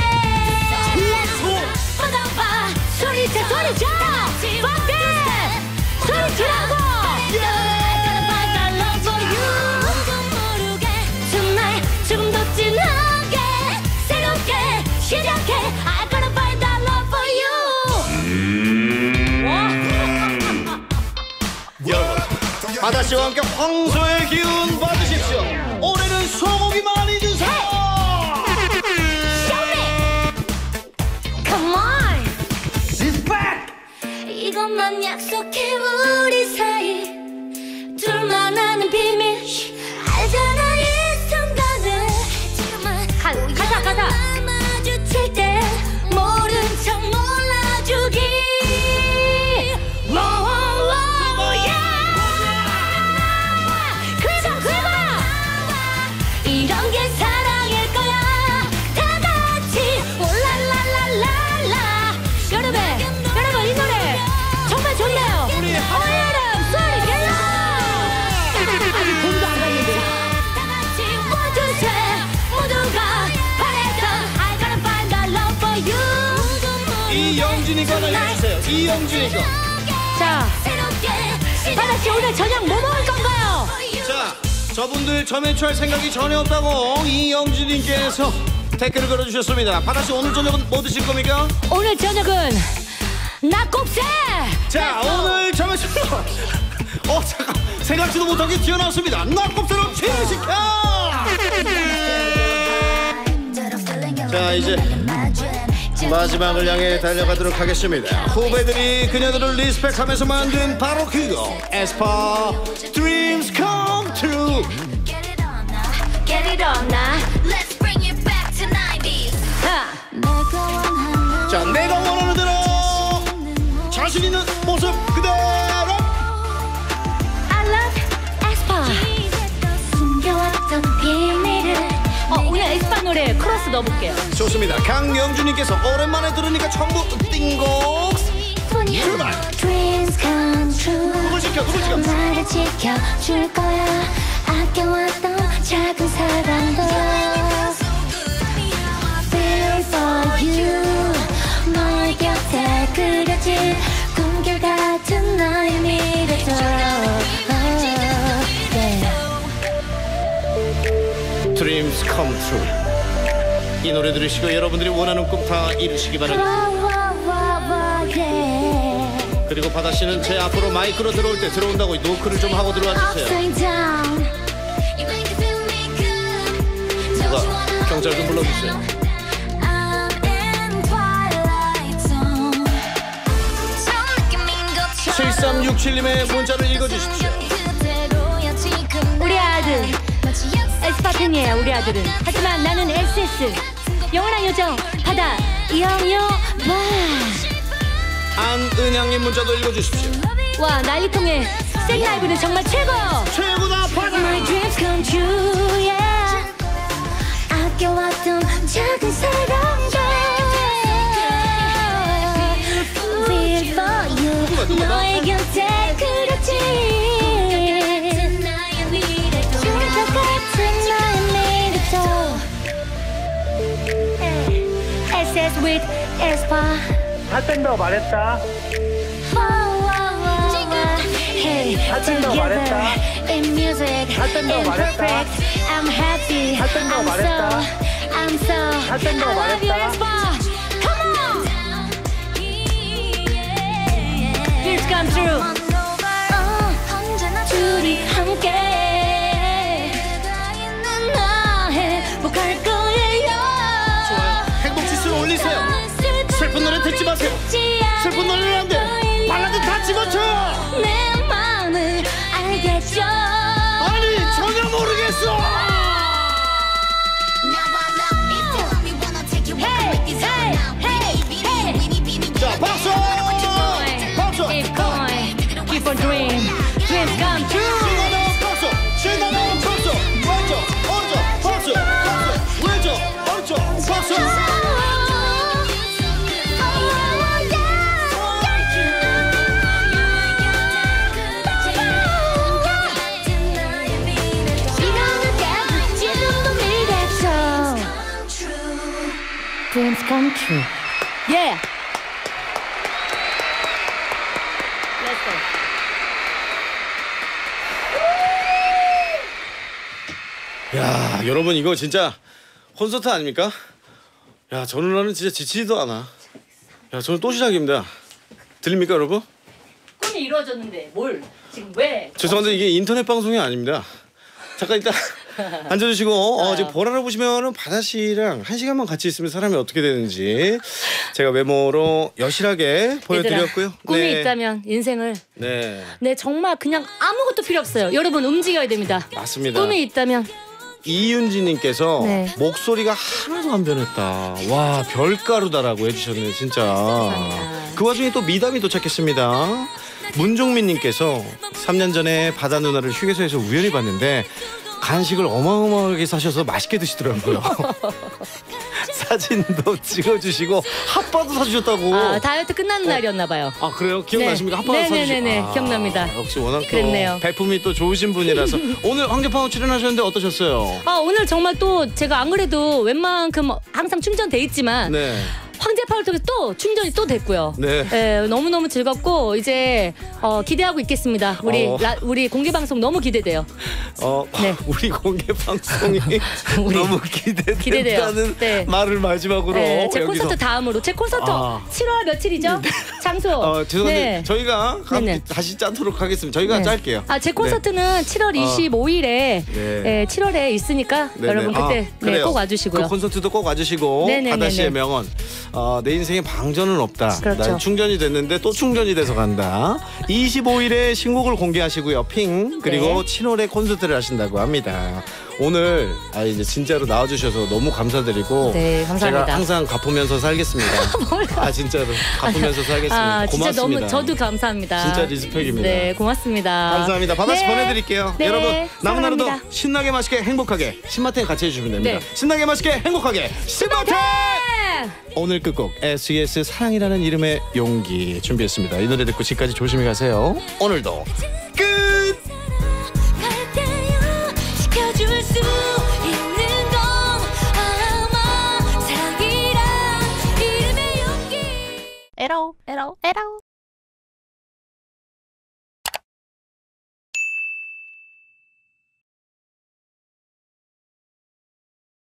받아봐 소리쳐 Fuck that 소리치라고. I'm gonna find a love for you. 모두 모르게 tonight 조금도 진하게 새롭게 시작해 I'm gonna find a love for you. 여러분 바다씨와 함께 황소의 기운 받으십시오. 올해는 소고기 많이 주세요. Come on. 이것만 약속해 우리 사이 둘만 아는 비밀 알잖아 이 순간을 지금은 가사 마주칠 때 모른 척 몰라주기. 이런 게 사랑일 거야 다같이 올랄랄랄랄라. 여러분 이 노래 정말 좋네요. 올여름 소리 질러. 아직 봄도 안 갔는데 다같이 one two three 모두가 바랬던 I'm gonna find a love for you. 이영준이 거 알려주세요. 이영준이 거. 자 바다씨 오늘 저녁 뭐 먹을 건가요? 자 저분들 저매추할 생각이 전혀 없다고 이영준님께서 댓글을 걸어주셨습니다. 바다씨 오늘 저녁은 뭐 드실 겁니까? 오늘 저녁은 낙곱새. 자 오늘 저매추 잠깐 생각지도 못하게 튀어나왔습니다. 낙곱새로 취시켜. 자 이제 마지막을 향해 달려가도록 하겠습니다. 후배들이 그녀들을 리스펙하면서 만든 바로 그거 에스파 Dreams Come True. Get it on now. Let's bring it back to 90s. 자 내가 원하는 대로 자신 있는 모습 그대로. I love aespa. 숨겨왔던 비밀을 오늘 에스파 노래 크로스 넣어볼게요. 좋습니다. 강영주님께서 오랜만에 들으니까 전부 띵곡 출발. Dreams come true. 누굴 지켜 나를 지켜줄 거야. 아껴왔던 작은 사랑도 Feel for you. 너의 곁에 그려진 꿈결 같은 나의 미래도 Dreams Come True. 이 노래 들으시고 여러분들이 원하는 꿈 다 이루시기 바랍니다. 그리고 바다씨는 제 앞으로 마이크로 들어올 때 들어온다고 노크를 좀 하고 들어와 주세요. 누가 경찰 좀 불러주세요. 7367님의 문자를 읽어주십시오. 우리 아들 에스파 팬이에요. 우리 아들은. 하지만 나는 SS 영원한 요정 바다 영영와 안은양님 문자도 읽어주십시오. 와 난리통의 생라이브는 정말 최고. 최고다 파이팅. My dreams come true yeah 아껴왔던 작은 사랑들 Feel for you 너의 곁에 그렇지 흉터 같은 나의 미래도 SS with Espa 할 땐 더 말했다. Together in music and perfect I'm happy I'm so I love you Espa Come on Dreams come true 둘이 함께 나의 행복할 거예요 좋아요. 행복 지수 올리세요. 슬픈 노래 듣지 마세요. 슬픈 노래는 안 돼. 발라드 다 집어쳐. 내 마음을 알겠죠 아니 전혀 모르겠어. 자 박수. 박수. Keep going Keep on dream Dreams come true 신나는 박수. 신나는 박수. 왼쪽 오른쪽 박수. 박수. 왼쪽 오른쪽 박수. Dreams come true. Yeah. Let's go. 야 여러분 이거 진짜 콘서트 아닙니까? 야 저 누나는 진짜 지치지도 않아. 야 저는 또 시작입니다. 들립니까 여러분? 꿈이 이루어졌는데 뭘 지금 왜? 죄송한데 이게 인터넷 방송이 아닙니다. 잠깐 일단 앉아주시고 지금 보라를 보시면은 바다 씨랑 1시간만 같이 있으면 사람이 어떻게 되는지 제가 메모로 여실하게 보여드렸고요. 얘들아, 꿈이 있다면 인생을 네 정말 그냥 아무것도 필요 없어요. 여러분 움직여야 됩니다. 맞습니다. 꿈이 있다면 이윤지님께서 네. 목소리가 하나도 안 변했다. 와 별가루다라고 해주셨네요 진짜. 감사합니다. 그 와중에 또 미담이 도착했습니다. 문종민님께서 3년 전에 바다 누나를 휴게소에서 우연히 봤는데 간식을 어마어마하게 사셔서 맛있게 드시더라고요. 사진도 찍어주시고 핫바도 사주셨다고. 아 다이어트 끝나는 날이었나 봐요. 아 그래요? 기억나십니까? 핫바도 네네네네 사주시고. 기억납니다. 역시 워낙 또 그랬네요. 배품이 또 좋으신 분이라서 오늘 황제파워 출연하셨는데 어떠셨어요? 오늘 정말 또 제가 안 그래도 웬만큼 항상 충전돼 있지만 네. 황제파워를 통해서 또 충전이 또 됐고요. 네. 너무너무 즐겁고 이제 기대하고 있겠습니다. 우리 공개 방송 너무 기대돼요. 네. 우리 공개 방송이 우리 너무 기대돼요. 기대된다는 네. 말을 마지막으로 제 여기서. 콘서트 다음으로 제 콘서트 7월 며칠이죠? 장소. 죄송한데 네. 저희가 네네. 다시 짜도록 하겠습니다. 저희가 네. 짤게요. 제 콘서트는 7월 25일에 네. 7월에 있으니까 네네. 여러분 그때 그래요. 꼭 와주시고요. 그 콘서트도 꼭 와주시고 네네네네. 바다 씨의 명언 내 인생에 방전은 없다. 그렇죠. 난 충전이 됐는데 또 충전이 돼서 간다. 25일에 신곡을 공개하시고요. 핑 그리고 네. 7월에 콘서트를 하신다고 합니다. 오늘 이제 진짜로 나와주셔서 너무 감사드리고 네, 감사합니다. 제가 항상 갚으면서 살겠습니다. 진짜로 갚으면서 살겠습니다. 진짜 고맙습니다. 너무 저도 감사합니다. 진짜 리스펙입니다. 네, 고맙습니다. 감사합니다. 바다씨 네. 보내드릴게요. 네, 여러분 남은 하루도 사랑합니다. 신나게 맛있게 행복하게 신마탱 같이 해주시면 됩니다. 네. 신나게 맛있게 행복하게 신마탱! 오늘 끝곡 SES 사랑이라는 이름의 용기 준비했습니다. 이 노래 듣고 집까지 조심히 가세요. 오늘도 끝! 지켜줄 수 있는 건 아마 사랑이란 이름의 용기. 에러.